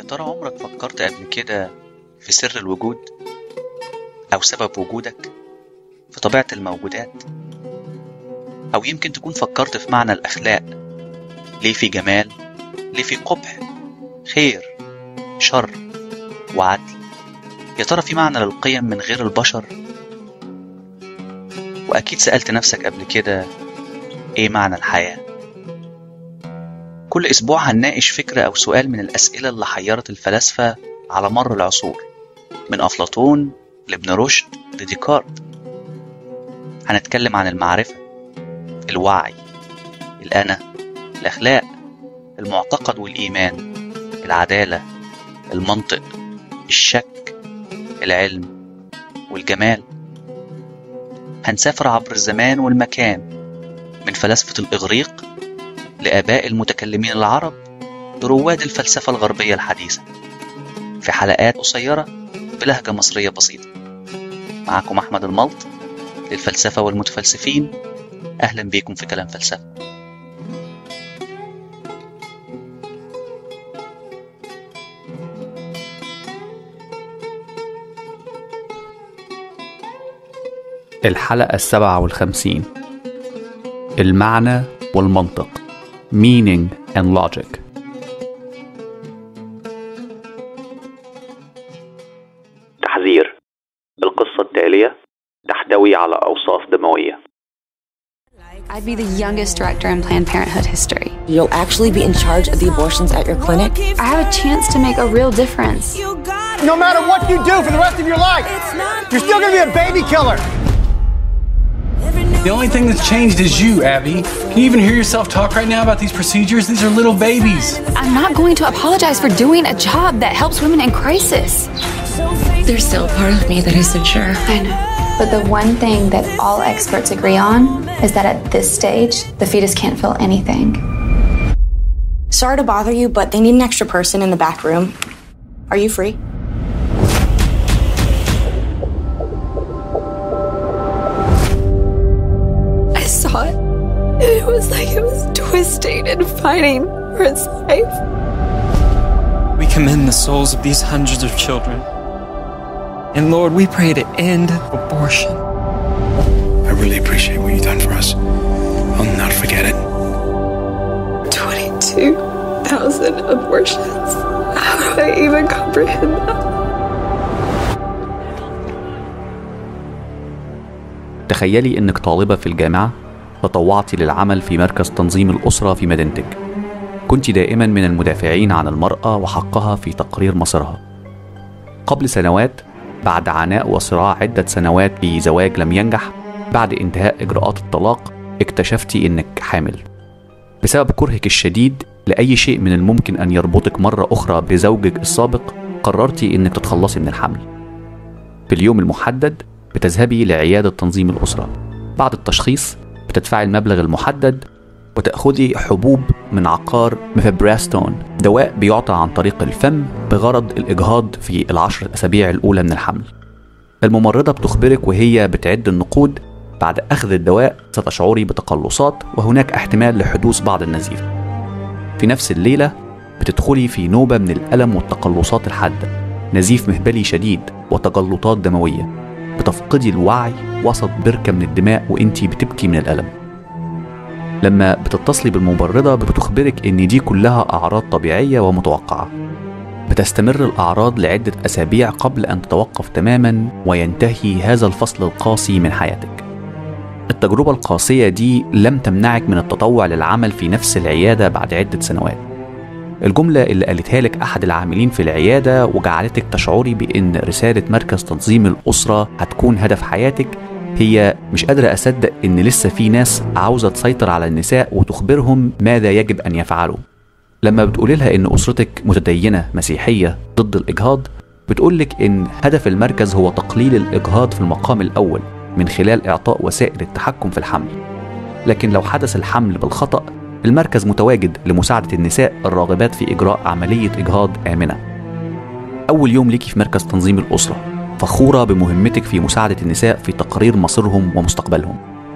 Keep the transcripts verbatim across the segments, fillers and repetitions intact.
ترى عمرك فكرت قبل كده في سر الوجود أو سبب وجودك، في طبيعة الموجودات؟ أو يمكن تكون فكرت في معنى الأخلاق، ليه في جمال، ليه في قبح، خير، شر، وعدل؟ يا ترى في معنى للقيم من غير البشر؟ وأكيد سألت نفسك قبل كده إيه معنى الحياة؟ كل أسبوع هنناقش فكرة أو سؤال من الأسئلة اللي حيرت الفلاسفة على مر العصور، من أفلاطون لابن رشد لديكارت. هنتكلم عن المعرفة، الوعي، الأنا، الأخلاق، المعتقد والإيمان، العدالة، المنطق، الشك، العلم، والجمال. هنسافر عبر الزمان والمكان، من فلاسفة الإغريق لآباء المتكلمين العرب لرواد الفلسفة الغربية الحديثة، في حلقات قصيرة بلهجة مصرية بسيطة. معكم أحمد الملط للفلسفة والمتفلسفين. أهلا بيكم في كلام فلسفة. الحلقة السابعة والخمسين، المعنى والمنطق، meaning and logic. تحذير: القصة التالية تحتوي على أوصاف دموية. I'd be the youngest director in Planned Parenthood history. You'll actually be in charge of the abortions at your clinic. I have a chance to make a real difference. No matter what you do for the rest of your life, you're still going to be a baby killer. The only thing that's changed is you, Abby. Can you even hear yourself talk right now about these procedures? These are little babies. I'm not going to apologize for doing a job that helps women in crisis. There's still a part of me that isn't sure. I know. But the one thing that all experts agree on is that at this stage, the fetus can't feel anything. Sorry to bother you, but they need an extra person in the back room. Are you free? I saw it. It was like it was twisting and fighting for its life. We commend the souls of these hundreds of children. And Lord, we pray to end abortion. I really appreciate what you've done for us. I'll not forget it. twenty-two thousand abortions. How do I even comprehend that? تخيلي إنك طالبة في الجامعة، تطوعتي للعمل في مركز تنظيم الأسرة في مدينتك. كنت دائما من المدافعين عن المرأة وحقها في تقرير مصيرها. قبل سنوات، بعد عناء وصراع عدة سنوات في زواج لم ينجح، بعد انتهاء إجراءات الطلاق، اكتشفتي إنك حامل. بسبب كرهك الشديد لأي شيء من الممكن أن يربطك مرة أخرى بزوجك السابق، قررتي إنك تتخلصي من الحمل. في اليوم المحدد بتذهبي لعيادة تنظيم الأسرة. بعد التشخيص بتدفعي المبلغ المحدد وتأخذي حبوب من عقار ميفابراستون، دواء بيعطى عن طريق الفم بغرض الإجهاض في العشر الأسابيع الأولى من الحمل. الممرضة بتخبرك وهي بتعد النقود: بعد أخذ الدواء ستشعري بتقلصات وهناك احتمال لحدوث بعض النزيف. في نفس الليلة بتدخلي في نوبة من الألم والتقلصات الحادة، نزيف مهبلي شديد وتجلطات دموية. بتفقدي الوعي وسط بركة من الدماء وإنتي بتبكي من الألم. لما بتتصلي بالممرضة بتخبرك إن دي كلها أعراض طبيعية ومتوقعة. بتستمر الأعراض لعدة أسابيع قبل أن تتوقف تماما وينتهي هذا الفصل القاسي من حياتك. التجربة القاسية دي لم تمنعك من التطوع للعمل في نفس العيادة بعد عدة سنوات. الجملة اللي قالتها لك أحد العاملين في العيادة وجعلتك تشعري بأن رسالة مركز تنظيم الأسرة هتكون هدف حياتك هي: مش قادرة أصدق إن لسه في ناس عاوزة تسيطر على النساء وتخبرهم ماذا يجب أن يفعلوا. لما بتقولي لها إن أسرتك متدينة مسيحية ضد الإجهاض، بتقولك إن هدف المركز هو تقليل الإجهاض في المقام الأول من خلال إعطاء وسائل التحكم في الحمل. لكن لو حدث الحمل بالخطأ، المركز متواجد لمساعدة النساء الراغبات في إجراء عملية إجهاض آمنة. أول يوم ليكي في مركز تنظيم الأسرة، فخورة بمهمتك في مساعدة النساء في تقرير مصيرهم ومستقبلهم.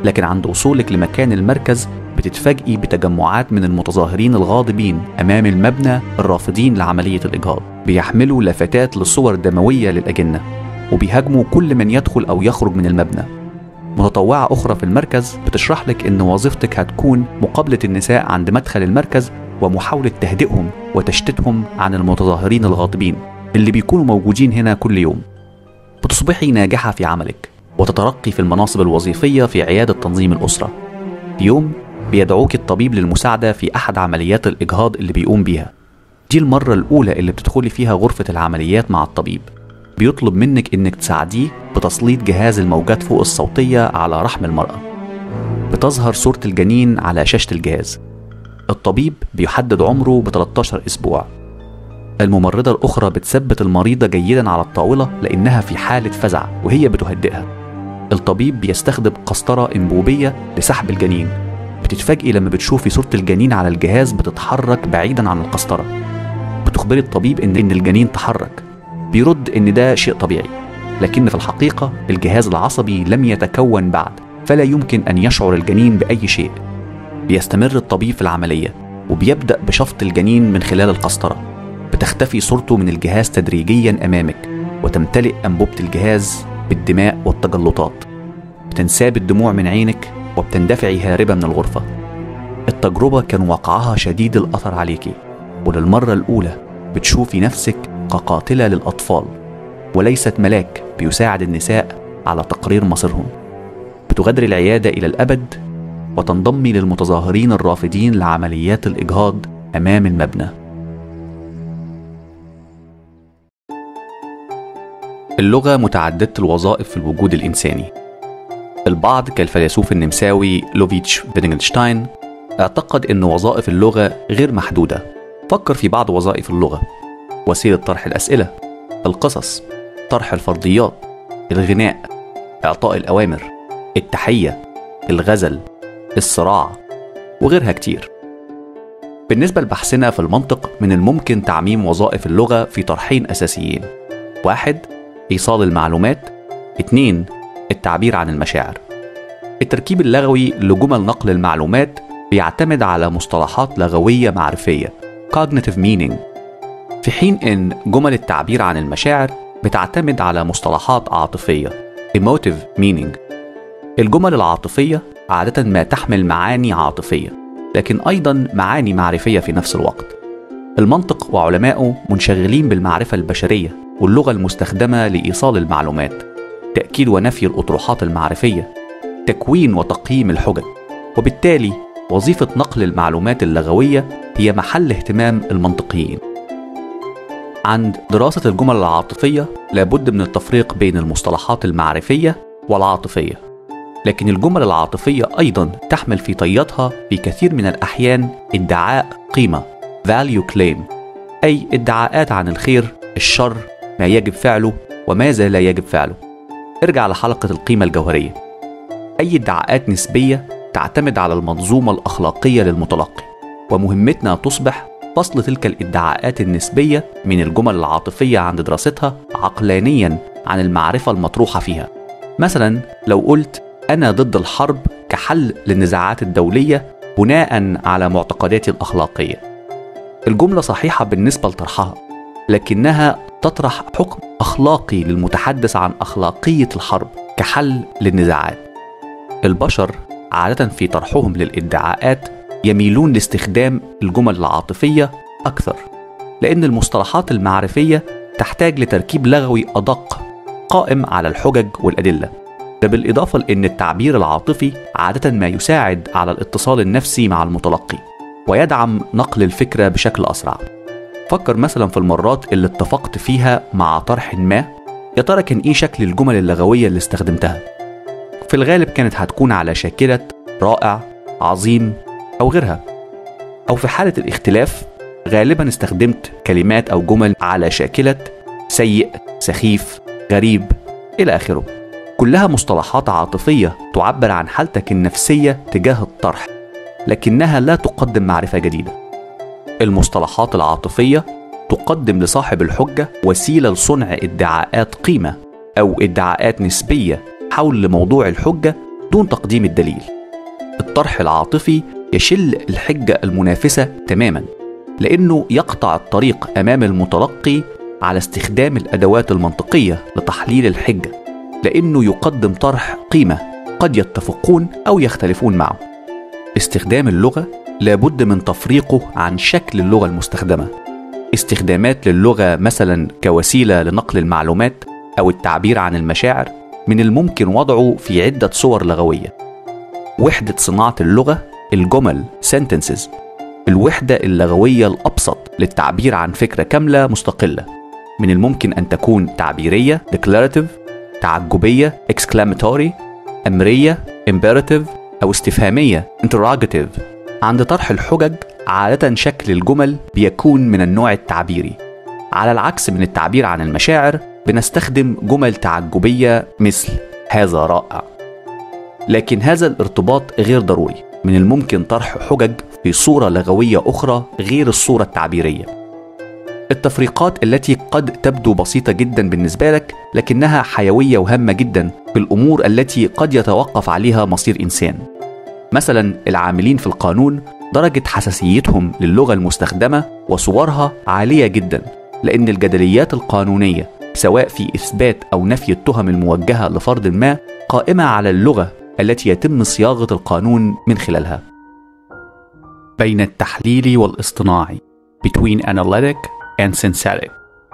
لكن عند وصولك لمكان المركز بتتفاجئي بتجمعات من المتظاهرين الغاضبين أمام المبنى الرافضين لعملية الإجهاض، بيحملوا لافتات لصور دموية للأجنة وبيهاجموا كل من يدخل أو يخرج من المبنى. متطوعة أخرى في المركز بتشرح لك إن وظيفتك هتكون مقابلة النساء عند مدخل المركز ومحاولة تهدئهم وتشتيتهم عن المتظاهرين الغاضبين اللي بيكونوا موجودين هنا كل يوم. بتصبحي ناجحة في عملك وتترقي في المناصب الوظيفية في عيادة تنظيم الأسرة. في يوم بيدعوك الطبيب للمساعدة في أحد عمليات الإجهاض اللي بيقوم بيها. دي المرة الأولى اللي بتدخلي فيها غرفة العمليات مع الطبيب. بيطلب منك إنك تساعديه بتسليط جهاز الموجات فوق الصوتية على رحم المرأة. بتظهر صورة الجنين على شاشة الجهاز. الطبيب بيحدد عمره ب ثلاثة عشر أسبوع. الممرضة الأخرى بتثبت المريضة جيدا على الطاولة لأنها في حالة فزع وهي بتهدئها. الطبيب بيستخدم قسطرة انبوبية لسحب الجنين. بتتفاجئي لما بتشوفي صورة الجنين على الجهاز بتتحرك بعيدا عن القسطرة. بتخبري الطبيب إن إن الجنين تحرك. بيرد إن ده شيء طبيعي، لكن في الحقيقة الجهاز العصبي لم يتكون بعد، فلا يمكن أن يشعر الجنين بأي شيء. بيستمر الطبيب في العملية وبيبدأ بشفط الجنين من خلال القسطرة. بتختفي صورته من الجهاز تدريجيا أمامك وتمتلئ أنبوبة الجهاز بالدماء والتجلطات. بتنساب الدموع من عينك وبتندفعي هاربة من الغرفة. التجربة كان واقعها شديد الأثر عليكي، وللمرة الأولى بتشوفي نفسك كقاتلة للأطفال وليست ملاك بيساعد النساء على تقرير مصيرهم. بتغادري العيادة إلى الأبد وتنضمي للمتظاهرين الرافضين لعمليات الإجهاض أمام المبنى. اللغة متعددة الوظائف في الوجود الإنساني. البعض كالفيلسوف النمساوي لوفيتش فيتجنشتاين اعتقد أن وظائف اللغة غير محدودة. فكر في بعض وظائف اللغة: وسيلة طرح الأسئلة، القصص، طرح الفرضيات، الغناء، إعطاء الأوامر، التحية، الغزل، الصراع، وغيرها كتير. بالنسبة لبحثنا في المنطق، من الممكن تعميم وظائف اللغة في طرحين أساسيين: واحد، إيصال المعلومات. اتنين، التعبير عن المشاعر. التركيب اللغوي لجمل نقل المعلومات بيعتمد على مصطلحات لغوية معرفية cognitive meaning، في حين إن جمل التعبير عن المشاعر بتعتمد على مصطلحات عاطفية emotive meaning. الجمل العاطفية عادة ما تحمل معاني عاطفية لكن أيضا معاني معرفية في نفس الوقت. المنطق وعلمائه منشغلين بالمعرفة البشرية واللغة المستخدمة لإيصال المعلومات، تأكيد ونفي الأطروحات المعرفية، تكوين وتقييم الحجج، وبالتالي وظيفة نقل المعلومات اللغوية هي محل اهتمام المنطقيين. عند دراسة الجمل العاطفية لابد من التفريق بين المصطلحات المعرفية والعاطفية، لكن الجمل العاطفية أيضا تحمل في طياتها في كثير من الأحيان ادعاء قيمة value claim، أي ادعاءات عن الخير، الشر، ما يجب فعله وماذا لا يجب فعله. ارجع لحلقة القيمة الجوهرية. أي ادعاءات نسبية تعتمد على المنظومة الأخلاقية للمتلقي، ومهمتنا تصبح فصل تلك الادعاءات النسبية من الجمل العاطفية عند دراستها عقلانيا عن المعرفة المطروحة فيها. مثلا لو قلت أنا ضد الحرب كحل للنزاعات الدولية بناء على معتقداتي الأخلاقية، الجملة صحيحة بالنسبة لطرحها، لكنها تطرح حكم أخلاقي للمتحدث عن أخلاقية الحرب كحل للنزاعات. البشر عادة في طرحهم للادعاءات يميلون لاستخدام الجمل العاطفية أكثر، لأن المصطلحات المعرفية تحتاج لتركيب لغوي أدق قائم على الحجج والأدلة. ده بالإضافة لأن التعبير العاطفي عادة ما يساعد على الاتصال النفسي مع المتلقي ويدعم نقل الفكرة بشكل أسرع. فكر مثلا في المرات اللي اتفقت فيها مع طرح ما، يا ترى كان إيه شكل الجمل اللغوية اللي استخدمتها؟ في الغالب كانت هتكون على شاكلة رائع، عظيم، أو غيرها. أو في حالة الاختلاف غالبا استخدمت كلمات أو جمل على شاكلة سيء، سخيف، غريب، إلى آخره. كلها مصطلحات عاطفية تعبر عن حالتك النفسية تجاه الطرح، لكنها لا تقدم معرفة جديدة. المصطلحات العاطفية تقدم لصاحب الحجة وسيلة لصنع ادعاءات قيمة أو ادعاءات نسبية حول موضوع الحجة دون تقديم الدليل. الطرح العاطفي يشل الحجة المنافسة تماما، لأنه يقطع الطريق أمام المتلقي على استخدام الأدوات المنطقية لتحليل الحجة، لأنه يقدم طرح قيمة قد يتفقون أو يختلفون معه. استخدام اللغة لابد من تفريقه عن شكل اللغة المستخدمة. استخدامات للغة مثلا كوسيلة لنقل المعلومات أو التعبير عن المشاعر من الممكن وضعه في عدة صور لغوية. وحدة صناعة اللغة الجمل sentences، الوحدة اللغوية الأبسط للتعبير عن فكرة كاملة مستقلة، من الممكن أن تكون تعبيرية declarative، تعجبية exclamatory، أمرية imperative، أو استفهامية interrogative. عند طرح الحجج عادة شكل الجمل بيكون من النوع التعبيري، على العكس من التعبير عن المشاعر بنستخدم جمل تعجبية مثل هذا رائع. لكن هذا الارتباط غير ضروري، من الممكن طرح حجج في صورة لغوية أخرى غير الصورة التعبيرية. التفريقات التي قد تبدو بسيطة جدا بالنسبة لك لكنها حيوية وهامة جدا في الأمور التي قد يتوقف عليها مصير إنسان. مثلا العاملين في القانون درجة حساسيتهم للغة المستخدمة وصورها عالية جدا، لأن الجدليات القانونية سواء في إثبات أو نفي التهم الموجهة لفرد ما قائمة على اللغة التي يتم صياغة القانون من خلالها. بين التحليل والاصطناعي between analytic and synthetic.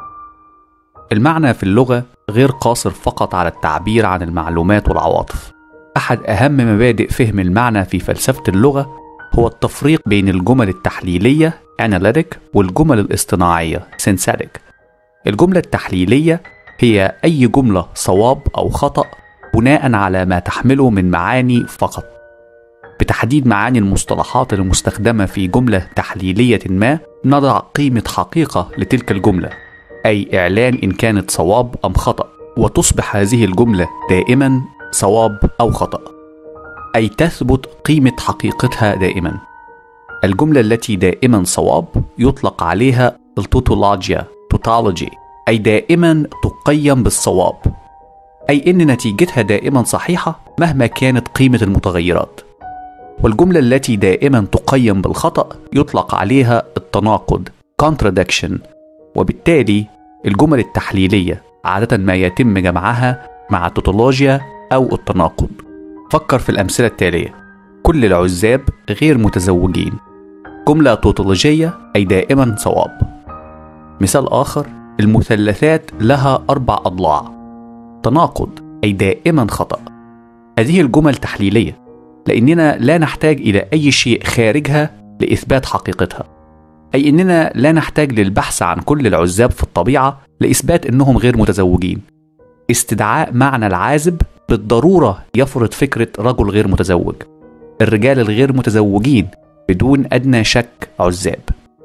المعنى في اللغة غير قاصر فقط على التعبير عن المعلومات والعواطف. أحد أهم مبادئ فهم المعنى في فلسفة اللغة هو التفريق بين الجمل التحليلية analytic والجمل الاصطناعية synthetic. الجملة التحليلية هي أي جملة صواب أو خطأ بناء على ما تحمله من معاني فقط. بتحديد معاني المصطلحات المستخدمة في جملة تحليلية ما نضع قيمة حقيقة لتلك الجملة، أي إعلان إن كانت صواب أم خطأ، وتصبح هذه الجملة دائما صواب أو خطأ، أي تثبت قيمة حقيقتها دائما. الجملة التي دائما صواب يطلق عليها التوتولوجيا tautology، أي دائما تقيم بالصواب، أي إن نتيجتها دائما صحيحة مهما كانت قيمة المتغيرات. والجملة التي دائما تقيم بالخطأ يطلق عليها التناقض contradiction. وبالتالي الجمل التحليلية عادة ما يتم جمعها مع التوتولوجيا أو التناقض. فكر في الأمثلة التالية: كل العزاب غير متزوجين. جملة توتولوجية أي دائما صواب. مثال آخر: المثلثات لها أربع أضلاع. تناقض أي دائما خطأ. هذه الجمل تحليلية لأننا لا نحتاج إلى أي شيء خارجها لإثبات حقيقتها، أي أننا لا نحتاج للبحث عن كل العزاب في الطبيعة لإثبات أنهم غير متزوجين. استدعاء معنى العازب بالضرورة يفرض فكرة رجل غير متزوج. الرجال الغير متزوجين بدون أدنى شك عزاب.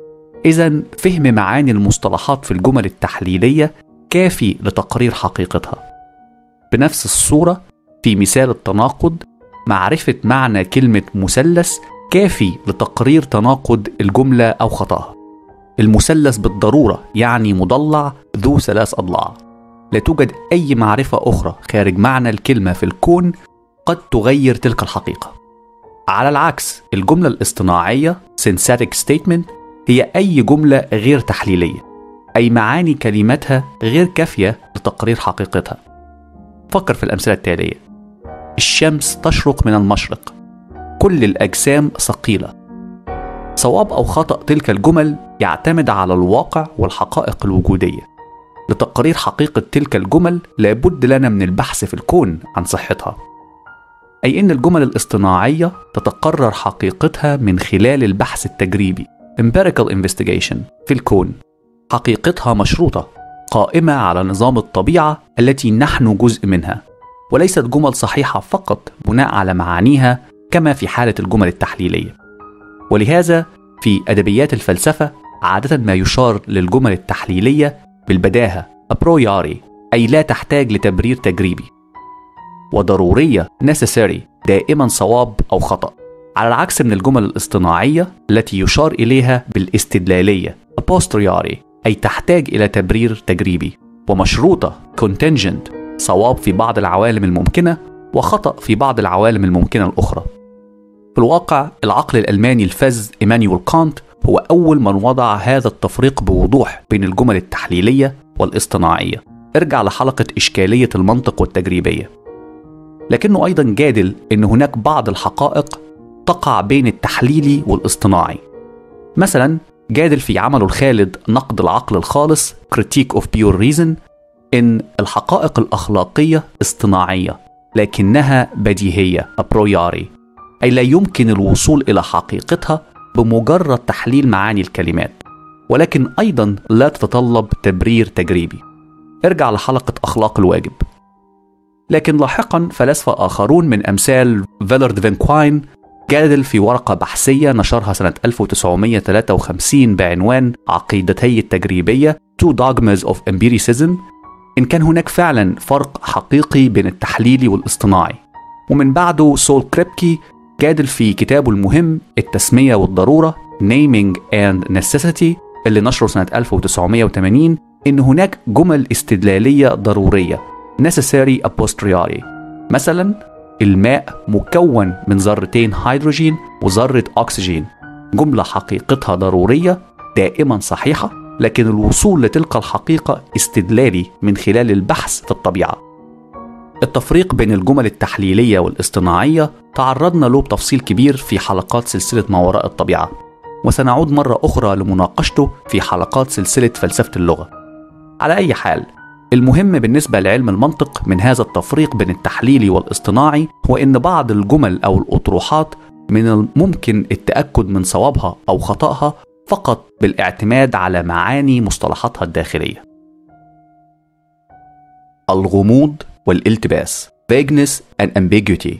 إذن فهم معاني المصطلحات في الجمل التحليلية كافي لتقرير حقيقتها. بنفس الصورة في مثال التناقض، معرفة معنى كلمة مثلث كافي لتقرير تناقض الجملة أو خطأها. المثلث بالضرورة يعني مضلع ذو ثلاث أضلاع. لا توجد أي معرفة أخرى خارج معنى الكلمة في الكون قد تغير تلك الحقيقة. على العكس، الجملة الاصطناعية synthetic statement هي أي جملة غير تحليلية، أي معاني كلماتها غير كافية لتقرير حقيقتها. فكر في الأمثلة التالية: الشمس تشرق من المشرق. كل الأجسام ثقيلة. صواب أو خطأ تلك الجمل يعتمد على الواقع والحقائق الوجودية. لتقرير حقيقة تلك الجمل لابد لنا من البحث في الكون عن صحتها، أي إن الجمل الاصطناعية تتقرر حقيقتها من خلال البحث التجريبي empirical investigation في الكون. حقيقتها مشروطة، قائمة على نظام الطبيعة التي نحن جزء منها، وليست جمل صحيحة فقط بناء على معانيها كما في حالة الجمل التحليلية. ولهذا في أدبيات الفلسفة عادة ما يشار للجمل التحليلية بالبداهة a priori، أي لا تحتاج لتبرير تجريبي، وضرورية necessary دائما صواب أو خطأ، على العكس من الجمل الاصطناعية التي يشار إليها بالاستدلالية a posteriori، أي تحتاج إلى تبرير تجريبي، ومشروطة contingent صواب في بعض العوالم الممكنة وخطأ في بعض العوالم الممكنة الأخرى. في الواقع العقل الألماني الفذ إيمانويل كانت هو أول من وضع هذا التفريق بوضوح بين الجمل التحليلية والاصطناعية. ارجع لحلقة إشكالية المنطق والتجريبية. لكنه أيضا جادل أن هناك بعض الحقائق تقع بين التحليلي والاصطناعي. مثلا جادل في عمله الخالد نقد العقل الخالص Critique of Pure Reason إن الحقائق الأخلاقية اصطناعية لكنها بديهية a priori، أي لا يمكن الوصول إلى حقيقتها بمجرد تحليل معاني الكلمات، ولكن أيضا لا تتطلب تبرير تجريبي. ارجع لحلقة أخلاق الواجب. لكن لاحقا فلاسفة آخرون من أمثال فيلارد فينكواين جادل في ورقة بحثية نشرها سنة ألف وتسعمائة وثلاثة وخمسين بعنوان عقيدتي التجريبية Two Dogmas of Empiricism إن كان هناك فعلا فرق حقيقي بين التحليلي والاصطناعي. ومن بعده سول كريبكي جادل في كتابه المهم التسمية والضرورة Naming and Necessity اللي نشره سنة ألف وتسعمائة وثمانين إن هناك جمل استدلالية ضرورية Necessary a posteriori. مثلا الماء مكون من ذرتين هيدروجين وذرة أكسجين، جملة حقيقتها ضرورية دائما صحيحة، لكن الوصول لتلك الحقيقة استدلالي من خلال البحث في الطبيعة. التفريق بين الجمل التحليلية والاصطناعية تعرضنا له بتفصيل كبير في حلقات سلسلة ما وراء الطبيعة، وسنعود مرة أخرى لمناقشته في حلقات سلسلة فلسفة اللغة. على أي حال، المهم بالنسبة لعلم المنطق من هذا التفريق بين التحليلي والاصطناعي هو إن بعض الجمل أو الأطروحات من الممكن التأكد من صوابها أو خطأها فقط بالاعتماد على معاني مصطلحاتها الداخلية. الغموض والالتباس vagueness and ambiguity.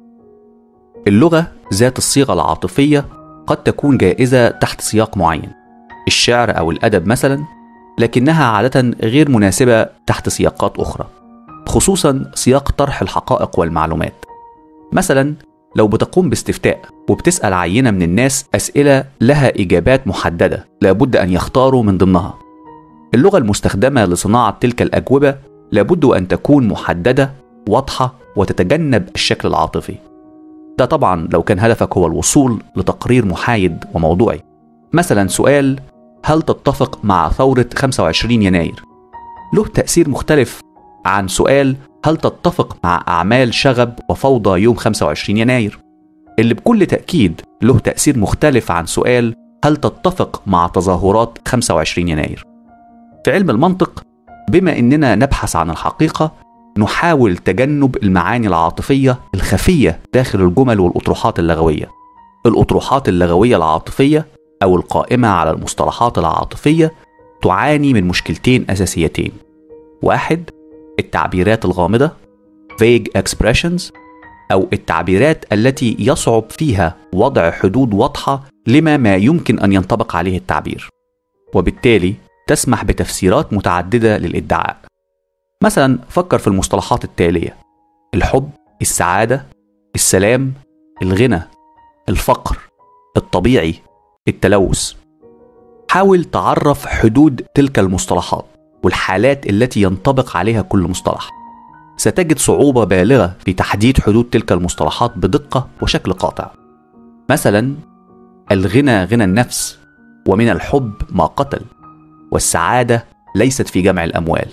اللغة ذات الصيغة العاطفية قد تكون جائزة تحت سياق معين، الشعر أو الأدب مثلا، لكنها عادة غير مناسبة تحت سياقات أخرى، خصوصا سياق طرح الحقائق والمعلومات. مثلا لو بتقوم باستفتاء وبتسأل عينة من الناس أسئلة لها إجابات محددة لابد أن يختاروا من ضمنها، اللغة المستخدمة لصناعة تلك الأجوبة لابد أن تكون محددة واضحة وتتجنب الشكل العاطفي. ده طبعا لو كان هدفك هو الوصول لتقرير محايد وموضوعي. مثلا سؤال هل تتفق مع ثورة خمسة وعشرين يناير له تأثير مختلف عن سؤال هل تتفق مع أعمال شغب وفوضى يوم خمسة وعشرين يناير، اللي بكل تأكيد له تأثير مختلف عن سؤال هل تتفق مع تظاهرات خمسة وعشرين يناير. في علم المنطق بما إننا نبحث عن الحقيقة نحاول تجنب المعاني العاطفية الخفية داخل الجمل والأطروحات اللغوية. الأطروحات اللغوية العاطفية أو القائمة على المصطلحات العاطفية تعاني من مشكلتين أساسيتين. واحد، التعبيرات الغامضة vague expressions أو التعبيرات التي يصعب فيها وضع حدود واضحة لما ما يمكن أن ينطبق عليه التعبير، وبالتالي تسمح بتفسيرات متعددة للإدعاء. مثلا فكر في المصطلحات التالية: الحب، السعادة، السلام، الغنى، الفقر، الطبيعي، التلوث. حاول تعرف حدود تلك المصطلحات والحالات التي ينطبق عليها كل مصطلح. ستجد صعوبة بالغة في تحديد حدود تلك المصطلحات بدقة وشكل قاطع. مثلا الغنى غنى النفس، ومن الحب ما قتل، والسعادة ليست في جمع الأموال.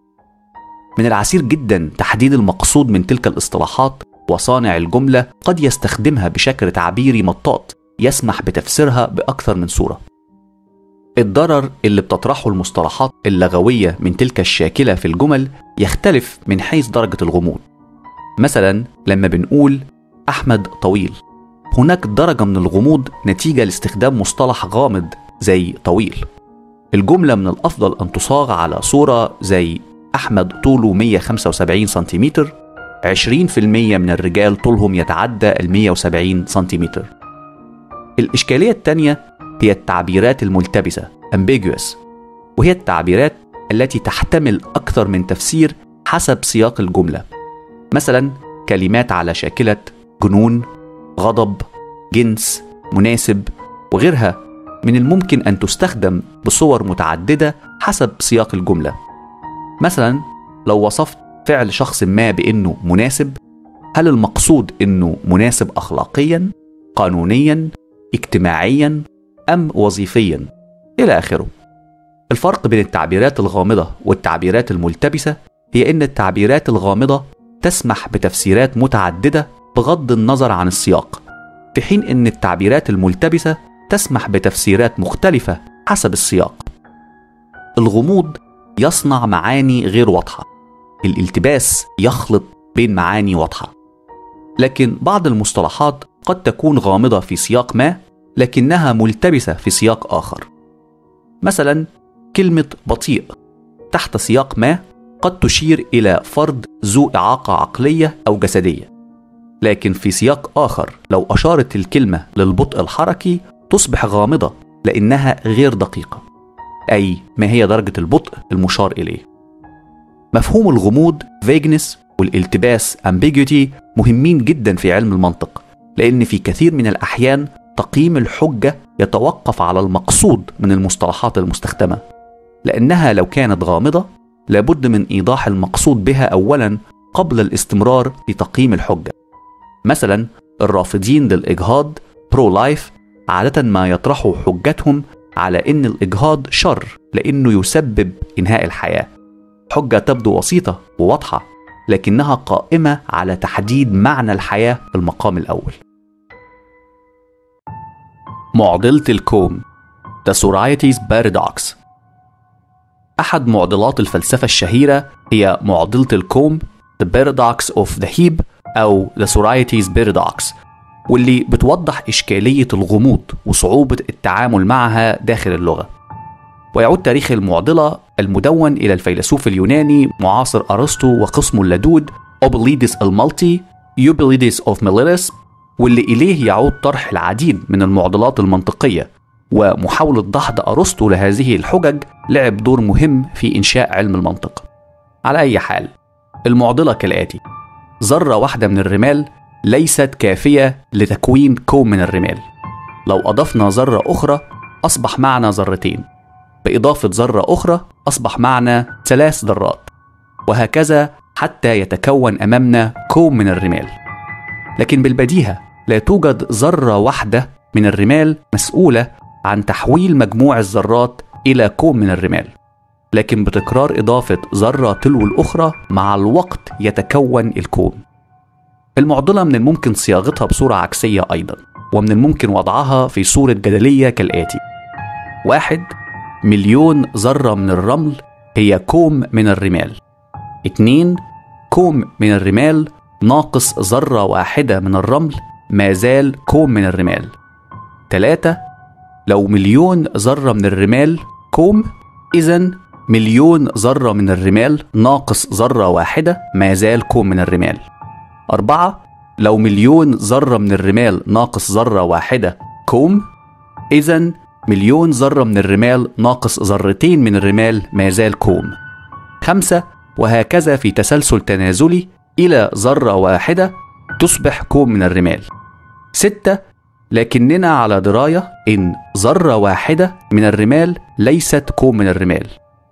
من العسير جدا تحديد المقصود من تلك الاصطلاحات، وصانع الجملة قد يستخدمها بشكل تعبيري مطاط يسمح بتفسيرها بأكثر من صورة. الضرر اللي بتطرحه المصطلحات اللغوية من تلك الشاكلة في الجمل يختلف من حيث درجة الغموض. مثلا لما بنقول أحمد طويل، هناك درجة من الغموض نتيجة لاستخدام مصطلح غامض زي طويل. الجملة من الأفضل أن تصاغ على صورة زي أحمد طوله مئة وخمسة وسبعين سنتيمتر، عشرين بالمئة من الرجال طولهم يتعدى ال مئة وسبعين سنتيمتر. الإشكالية الثانية هي التعبيرات الملتبسة ambiguous، وهي التعبيرات التي تحتمل أكثر من تفسير حسب سياق الجملة. مثلا كلمات على شاكلة جنون، غضب، جنس، مناسب وغيرها من الممكن أن تستخدم بصور متعددة حسب سياق الجملة. مثلا لو وصفت فعل شخص ما بأنه مناسب، هل المقصود إنه مناسب أخلاقيا، قانونيا، اجتماعيا، أم وظيفيا إلى آخره. الفرق بين التعبيرات الغامضة والتعبيرات الملتبسة هي إن التعبيرات الغامضة تسمح بتفسيرات متعددة بغض النظر عن السياق، في حين إن التعبيرات الملتبسة تسمح بتفسيرات مختلفة حسب السياق. الغموض يصنع معاني غير واضحة، الالتباس يخلط بين معاني واضحة. لكن بعض المصطلحات قد تكون غامضة في سياق ما لكنها ملتبسة في سياق آخر. مثلا كلمة بطيء تحت سياق ما قد تشير إلى فرد ذو إعاقة عقلية أو جسدية، لكن في سياق آخر لو أشارت الكلمة للبطء الحركي تصبح غامضة لأنها غير دقيقة، أي ما هي درجة البطء المشار إليه. مفهوم الغموض vagueness والالتباس ambiguity مهمين جدا في علم المنطق، لأن في كثير من الأحيان تقييم الحجة يتوقف على المقصود من المصطلحات المستخدمة، لأنها لو كانت غامضة لابد من إيضاح المقصود بها أولا قبل الاستمرار في تقييم الحجة. مثلا الرافضين للإجهاض pro-life عادة ما يطرحوا حجتهم على إن الإجهاض شر لأنه يسبب إنهاء الحياة. حجة تبدو بسيطة وواضحة لكنها قائمة على تحديد معنى الحياة في المقام الأول. معضلة الكوم The Sorites Paradox. أحد معضلات الفلسفة الشهيرة هي معضلة الكوم The Paradox of the Heap أو The Sorites Paradox، واللي بتوضح إشكالية الغموض وصعوبة التعامل معها داخل اللغة. ويعود تاريخ المعضلة المدون إلى الفيلسوف اليوناني معاصر أرسطو وقسمه اللدود أوبليدس المالتي يوبليدس أوف ميليتس، واللي إليه يعود طرح العديد من المعضلات المنطقية، ومحاولة دحض أرسطو لهذه الحجج لعب دور مهم في إنشاء علم المنطق. على أي حال، المعضلة كالآتي: ذرة واحدة من الرمال ليست كافية لتكوين كوم من الرمال. لو أضفنا ذرة أخرى أصبح معنا ذرتين، بإضافة ذرة أخرى أصبح معنا ثلاث ذرات، وهكذا حتى يتكون أمامنا كوم من الرمال. لكن بالبديهة لا توجد ذرة واحدة من الرمال مسؤولة عن تحويل مجموع الذرات إلى كوم من الرمال، لكن بتكرار إضافة ذرة تلو الأخرى مع الوقت يتكون الكوم. المعضلة من الممكن صياغتها بصورة عكسية أيضا، ومن الممكن وضعها في صورة جدلية كالآتي: واحد، مليون ذرة من الرمل هي كوم من الرمال. اتنين، كوم من الرمال ناقص ذرة واحدة من الرمل ما زال كوم من الرمال. تلاتة، لو مليون ذرة من الرمال كوم، إذن مليون ذرة من الرمال ناقص ذرة واحدة ما زال كوم من الرمال. أربعة، لو مليون ذرة من الرمال ناقص ذرة واحدة كوم، إذن مليون ذرة من الرمال ناقص ذرتين من الرمال ما زال كوم. خمسة، وهكذا في تسلسل تنازلي إلى ذرة واحدة تصبح كوم من الرمال. ستة، لكننا على دراية إن ذرة واحدة من الرمال ليست كوم من الرمال.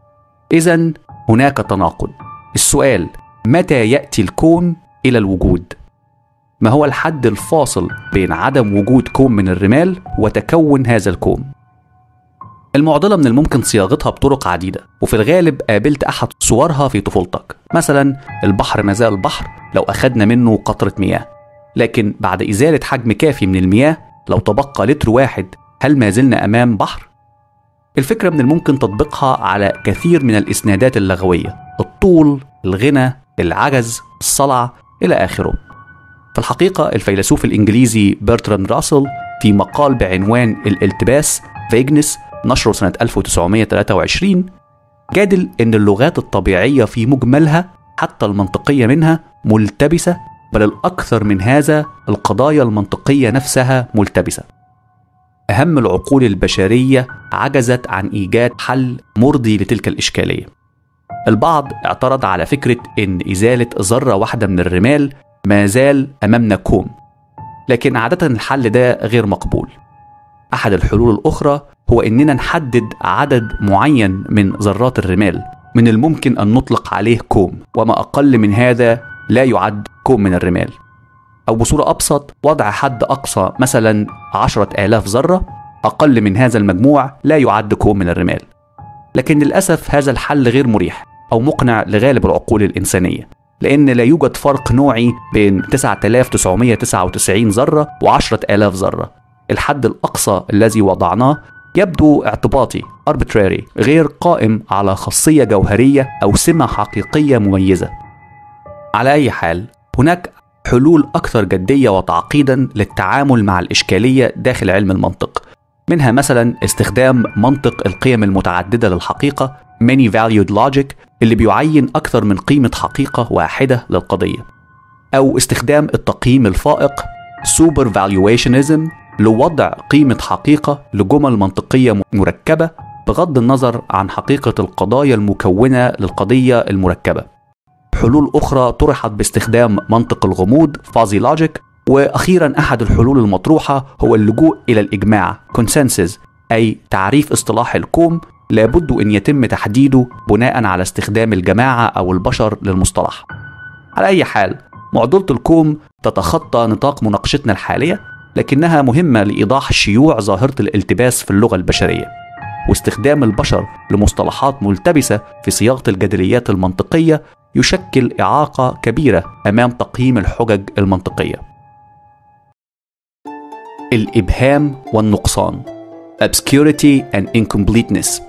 إذن هناك تناقض. السؤال: متى يأتي الكون إلى الوجود؟ ما هو الحد الفاصل بين عدم وجود كوم من الرمال وتكون هذا الكوم؟ المعضلة من الممكن صياغتها بطرق عديدة، وفي الغالب قابلت أحد صورها في طفولتك. مثلا البحر ما زال بحر لو أخدنا منه قطرة مياه، لكن بعد إزالة حجم كافي من المياه لو تبقى لتر واحد هل ما زلنا أمام بحر؟ الفكرة من الممكن تطبيقها على كثير من الإسنادات اللغوية: الطول، الغنى، العجز، الصلع إلى آخره. في الحقيقة الفيلسوف الإنجليزي برتراند راسل في مقال بعنوان الالتباس vagueness نشره سنة ألف وتسعمائة وثلاثة وعشرين جادل إن اللغات الطبيعية في مجملها حتى المنطقية منها ملتبسة، بل الأكثر من هذا القضايا المنطقية نفسها ملتبسة. أهم العقول البشرية عجزت عن إيجاد حل مرضي لتلك الإشكالية. البعض اعترض على فكرة إن إزالة ذرة واحدة من الرمال ما زال أمامنا كوم، لكن عادة الحل ده غير مقبول. أحد الحلول الأخرى هو إننا نحدد عدد معين من ذرات الرمال من الممكن أن نطلق عليه كوم، وما أقل من هذا لا يعد كوم من الرمال. أو بصورة أبسط وضع حد أقصى مثلا عشرة آلاف ذرة أقل من هذا المجموع لا يعد كوم من الرمال. لكن للأسف هذا الحل غير مريح أو مقنع لغالب العقول الإنسانية، لأن لا يوجد فرق نوعي بين تسعة آلاف وتسعمائة وتسعة وتسعين ذرة وعشرة آلاف ذرة. الحد الأقصى الذي وضعناه يبدو اعتباطي arbitrary غير قائم على خاصية جوهرية أو سمة حقيقية مميزة. على أي حال، هناك حلول أكثر جدية وتعقيدا للتعامل مع الإشكالية داخل علم المنطق، منها مثلا استخدام منطق القيم المتعددة للحقيقة many valued logic اللي بيعين أكثر من قيمة حقيقة واحدة للقضية، أو استخدام التقييم الفائق super valuationism لوضع قيمة حقيقة لجمل منطقية مركبة بغض النظر عن حقيقة القضايا المكونة للقضية المركبة. حلول أخرى طرحت باستخدام منطق الغموض fuzzy logic. وأخيرا أحد الحلول المطروحة هو اللجوء إلى الإجماع consensus، أي تعريف اصطلاح الكوم لابد أن يتم تحديده بناء على استخدام الجماعة أو البشر للمصطلح. على أي حال، معضلة الكوم تتخطى نطاق مناقشتنا الحالية، لكنها مهمة لإيضاح شيوع ظاهرة الالتباس في اللغة البشرية، واستخدام البشر لمصطلحات ملتبسة في صياغة الجدليات المنطقية يشكل إعاقة كبيرة أمام تقييم الحجج المنطقية. الإبهام والنقصان obscurity and incompleteness.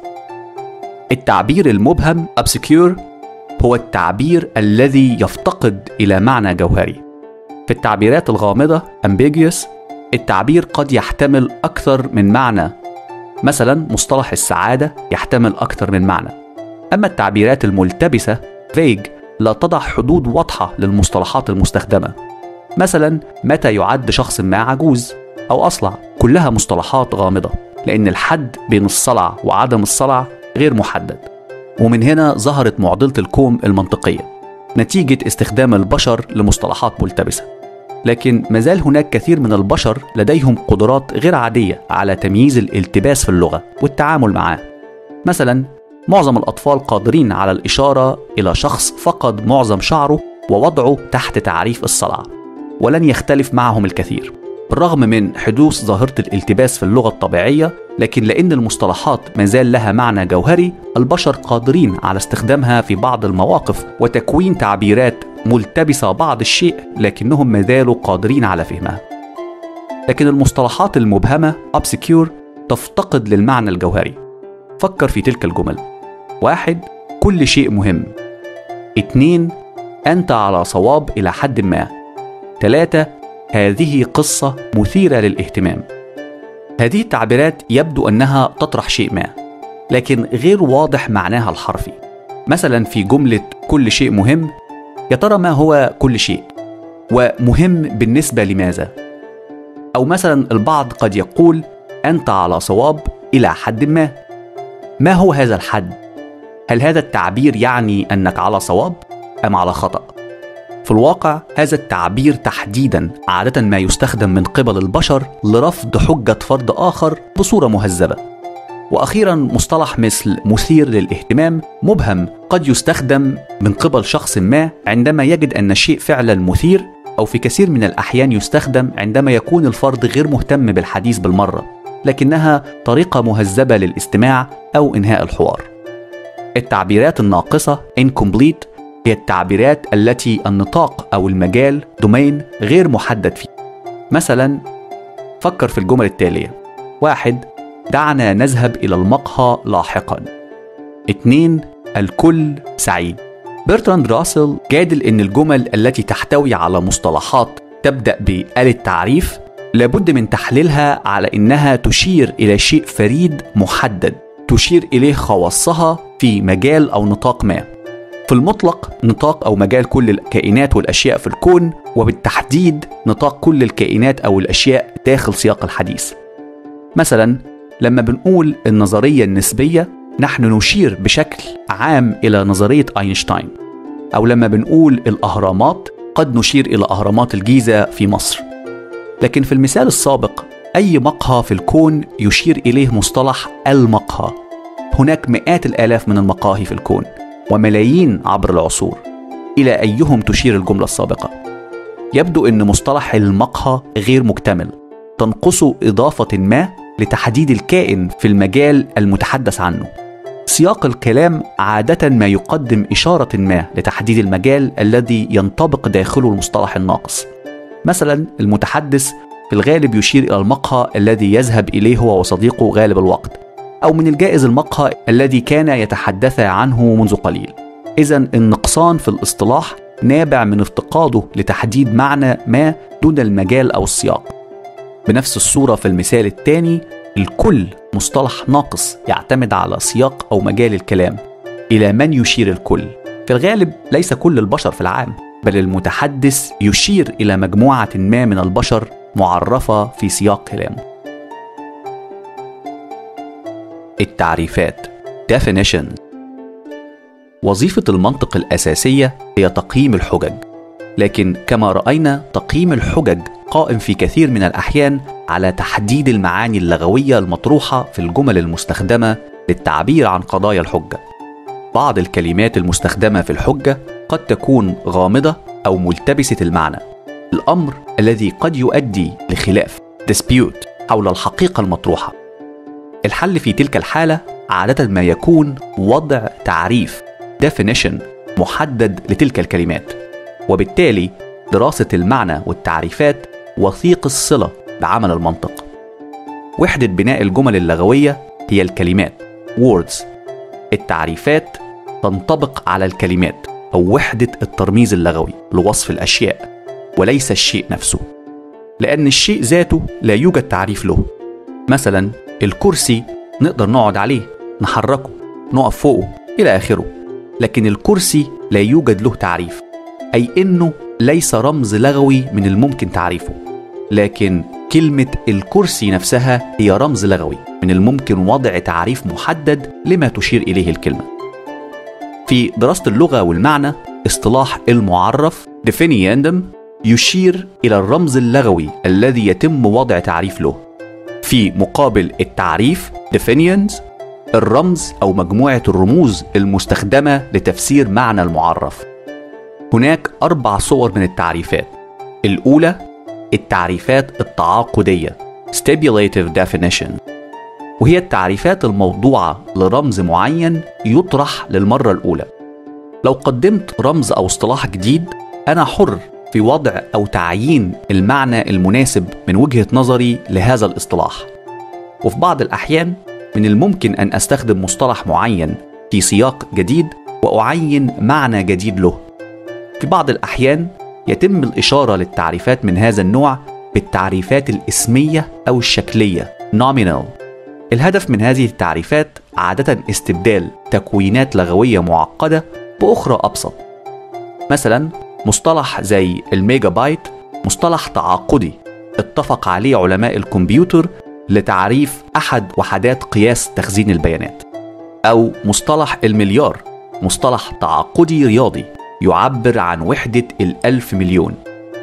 التعبير المبهم obscure هو التعبير الذي يفتقد إلى معنى جوهري. في التعبيرات الغامضة ambiguous التعبير قد يحتمل أكثر من معنى، مثلا مصطلح السعادة يحتمل أكثر من معنى. أما التعبيرات الملتبسة vague لا تضع حدود واضحة للمصطلحات المستخدمة، مثلا متى يعد شخص ما عجوز أو أصلع، كلها مصطلحات غامضة لأن الحد بين الصلع وعدم الصلع غير محدد. ومن هنا ظهرت معضلة الكوم المنطقية نتيجة استخدام البشر لمصطلحات ملتبسة. لكن مازال هناك كثير من البشر لديهم قدرات غير عادية على تمييز الالتباس في اللغة والتعامل معه. مثلا معظم الأطفال قادرين على الإشارة إلى شخص فقد معظم شعره ووضعه تحت تعريف الصلع، ولن يختلف معهم الكثير بالرغم من حدوث ظاهرة الالتباس في اللغة الطبيعية. لكن لأن المصطلحات مازال لها معنى جوهري، البشر قادرين على استخدامها في بعض المواقف وتكوين تعبيرات ملتبسة بعض الشيء، لكنهم مازالوا قادرين على فهمها. لكن المصطلحات المبهمة obscure تفتقد للمعنى الجوهري. فكر في تلك الجمل: واحد، كل شيء مهم. اتنين، أنت على صواب إلى حد ما. ثلاثة، هذه قصة مثيرة للاهتمام. هذه التعبيرات يبدو أنها تطرح شيء ما، لكن غير واضح معناها الحرفي. مثلا في جملة كل شيء مهم، يا ترى ما هو كل شيء؟ ومهم بالنسبة لماذا؟ أو مثلا البعض قد يقول أنت على صواب إلى حد ما. ما هو هذا الحد؟ هل هذا التعبير يعني أنك على صواب أم على خطأ؟ في الواقع هذا التعبير تحديدا عادة ما يستخدم من قبل البشر لرفض حجة فرد آخر بصورة مهذبة. وأخيرا مصطلح مثل مثير للاهتمام مبهم قد يستخدم من قبل شخص ما عندما يجد أن الشيء فعلا مثير، أو في كثير من الأحيان يستخدم عندما يكون الفرد غير مهتم بالحديث بالمرة، لكنها طريقة مهذبة للاستماع أو إنهاء الحوار. التعبيرات الناقصة incomplete هي التعبيرات التي النطاق أو المجال دومين غير محدد فيه. مثلا فكر في الجمل التالية: واحد، دعنا نذهب إلى المقهى لاحقا. اتنين، الكل سعيد. برتراند راسل جادل إن الجمل التي تحتوي على مصطلحات تبدأ بآل التعريف لابد من تحليلها على إنها تشير إلى شيء فريد محدد، تشير إليه خواصها في مجال أو نطاق ما. في المطلق نطاق أو مجال كل الكائنات والأشياء في الكون، وبالتحديد نطاق كل الكائنات أو الأشياء داخل سياق الحديث. مثلا لما بنقول النظرية النسبية نحن نشير بشكل عام إلى نظرية أينشتاين، أو لما بنقول الأهرامات قد نشير إلى أهرامات الجيزة في مصر. لكن في المثال السابق أي مقهى في الكون يشير إليه مصطلح المقهى. هناك مئات الآلاف من المقاهي في الكون وملايين عبر العصور. إلى أيهم تشير الجملة السابقة؟ يبدو أن مصطلح المقهى غير مكتمل، تنقصه إضافة ما لتحديد الكائن في المجال المتحدث عنه. سياق الكلام عادة ما يقدم إشارة ما لتحديد المجال الذي ينطبق داخله المصطلح الناقص. مثلا المتحدث في الغالب يشير إلى المقهى الذي يذهب إليه هو وصديقه غالب الوقت، أو من الجائز المقهى الذي كان يتحدث عنه منذ قليل. إذن النقصان في الاصطلاح نابع من افتقاده لتحديد معنى ما دون المجال أو السياق. بنفس الصورة في المثال الثاني، الكل مصطلح ناقص يعتمد على سياق أو مجال الكلام. إلى من يشير الكل؟ في الغالب ليس كل البشر في العام، بل المتحدث يشير إلى مجموعة ما من البشر معرفة في سياق كلامه. التعريفات definitions. وظيفة المنطق الأساسية هي تقييم الحجج، لكن كما رأينا تقييم الحجج قائم في كثير من الأحيان على تحديد المعاني اللغوية المطروحة في الجمل المستخدمة للتعبير عن قضايا الحجة. بعض الكلمات المستخدمة في الحجة قد تكون غامضة أو ملتبسة المعنى، الأمر الذي قد يؤدي لخلاف dispute حول الحقيقة المطروحة. الحل في تلك الحالة عادة ما يكون وضع تعريف definition محدد لتلك الكلمات، وبالتالي دراسة المعنى والتعريفات وثيق الصلة بعمل المنطق. وحدة بناء الجمل اللغوية هي الكلمات words. التعريفات تنطبق على الكلمات أو وحدة الترميز اللغوي لوصف الأشياء وليس الشيء نفسه، لأن الشيء ذاته لا يوجد تعريف له. مثلا الكرسي نقدر نقعد عليه، نحركه، نقف فوقه إلى آخره، لكن الكرسي لا يوجد له تعريف، أي إنه ليس رمز لغوي من الممكن تعريفه. لكن كلمة الكرسي نفسها هي رمز لغوي من الممكن وضع تعريف محدد لما تشير إليه الكلمة. في دراسة اللغة والمعنى، اصطلاح المعرف definiendum يشير إلى الرمز اللغوي الذي يتم وضع تعريف له، في مقابل التعريف definiens الرمز أو مجموعة الرموز المستخدمة لتفسير معنى المعرف. هناك أربع صور من التعريفات. الأولى التعريفات التعاقدية stipulative definition، وهي التعريفات الموضوعة لرمز معين يطرح للمرة الأولى. لو قدمت رمز أو اصطلاح جديد، أنا حر في وضع أو تعيين المعنى المناسب من وجهة نظري لهذا الاصطلاح. وفي بعض الأحيان من الممكن أن أستخدم مصطلح معين في سياق جديد وأعين معنى جديد له. في بعض الأحيان يتم الإشارة للتعريفات من هذا النوع بالتعريفات الاسمية أو الشكلية nominal. الهدف من هذه التعريفات عادة استبدال تكوينات لغوية معقدة بأخرى أبسط. مثلا مصطلح زي الميجا بايت مصطلح تعاقدي اتفق عليه علماء الكمبيوتر لتعريف أحد وحدات قياس تخزين البيانات. أو مصطلح المليار مصطلح تعاقدي رياضي يعبر عن وحدة الألف مليون.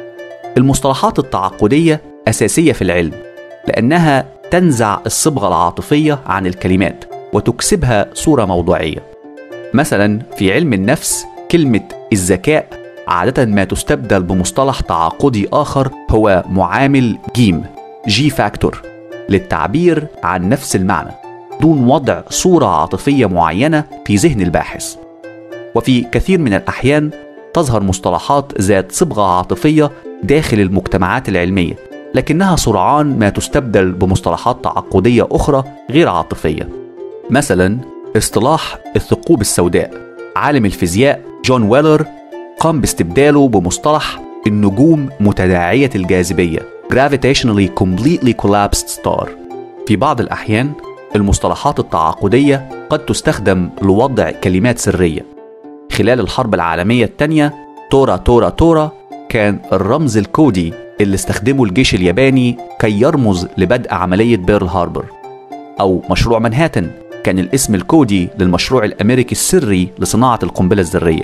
المصطلحات التعاقدية أساسية في العلم لأنها تنزع الصبغة العاطفية عن الكلمات وتكسبها صورة موضوعية. مثلا في علم النفس كلمة الذكاء عادة ما تستبدل بمصطلح تعاقدي آخر هو معامل جيم جي فاكتور للتعبير عن نفس المعنى دون وضع صورة عاطفية معينة في ذهن الباحث. وفي كثير من الأحيان تظهر مصطلحات ذات صبغة عاطفية داخل المجتمعات العلمية، لكنها سرعان ما تستبدل بمصطلحات تعاقدية أخرى غير عاطفية. مثلا اصطلاح الثقوب السوداء، عالم الفيزياء جون ويلر قام باستبداله بمصطلح النجوم متداعية الجاذبية gravitationally completely collapsed star. في بعض الأحيان المصطلحات التعاقدية قد تستخدم لوضع كلمات سرية. خلال الحرب العالمية الثانية تورا تورا تورا كان الرمز الكودي اللي استخدمه الجيش الياباني كي يرمز لبدء عملية بيرل هاربر. أو مشروع منهاتن كان الاسم الكودي للمشروع الأمريكي السري لصناعة القنبلة الذرية.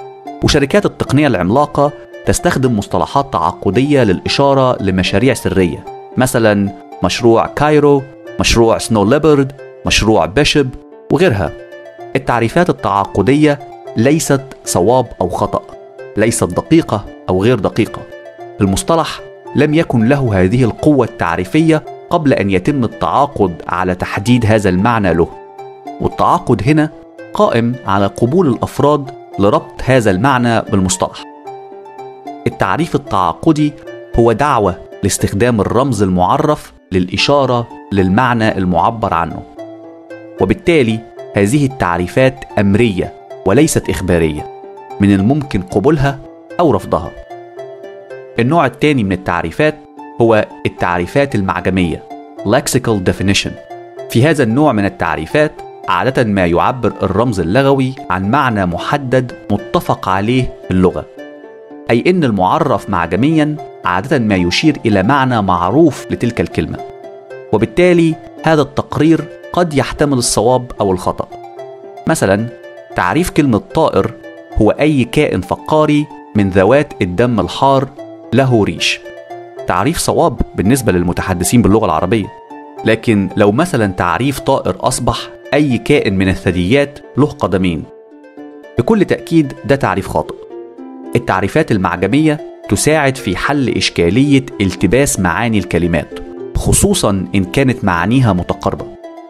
وشركات التقنية العملاقة تستخدم مصطلحات تعاقدية للإشارة لمشاريع سرية، مثلا مشروع كايرو، مشروع سنو ليبرد، مشروع بيشب وغيرها. التعريفات التعاقدية ليست صواب أو خطأ، ليست دقيقة أو غير دقيقة. المصطلح لم يكن له هذه القوة التعريفية قبل أن يتم التعاقد على تحديد هذا المعنى له، والتعاقد هنا قائم على قبول الأفراد لربط هذا المعنى بالمصطلح. التعريف التعاقدي هو دعوة لاستخدام الرمز المعرف للإشارة للمعنى المعبر عنه، وبالتالي هذه التعريفات أمرية وليست إخبارية، من الممكن قبولها أو رفضها. النوع الثاني من التعريفات هو التعريفات المعجمية lexical definition. في هذا النوع من التعريفات عادة ما يعبر الرمز اللغوي عن معنى محدد متفق عليه في اللغة، أي إن المعرف معجميا عادة ما يشير إلى معنى معروف لتلك الكلمة، وبالتالي هذا التقرير قد يحتمل الصواب أو الخطأ. مثلا تعريف كلمة طائر هو أي كائن فقاري من ذوات الدم الحار له ريش. تعريف صواب بالنسبة للمتحدثين باللغة العربية، لكن لو مثلا تعريف طائر أصبح أي كائن من الثدييات له قدمين، بكل تأكيد ده تعريف خاطئ. التعريفات المعجمية تساعد في حل إشكالية التباس معاني الكلمات، خصوصا إن كانت معانيها متقاربة.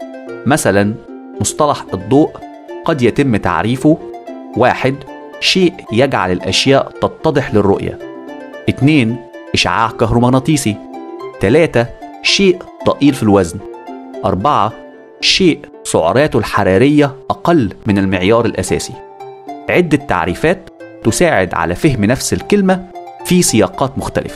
مثلا مصطلح الضوء قد يتم تعريفه: واحد، شيء يجعل الأشياء تتضح للرؤية. اتنين، إشعاع كهرومغناطيسي. تلاتة، شيء ضئيل في الوزن. أربعة، شيء سعراته الحرارية أقل من المعيار الأساسي. عدة تعريفات تساعد على فهم نفس الكلمة في سياقات مختلفة.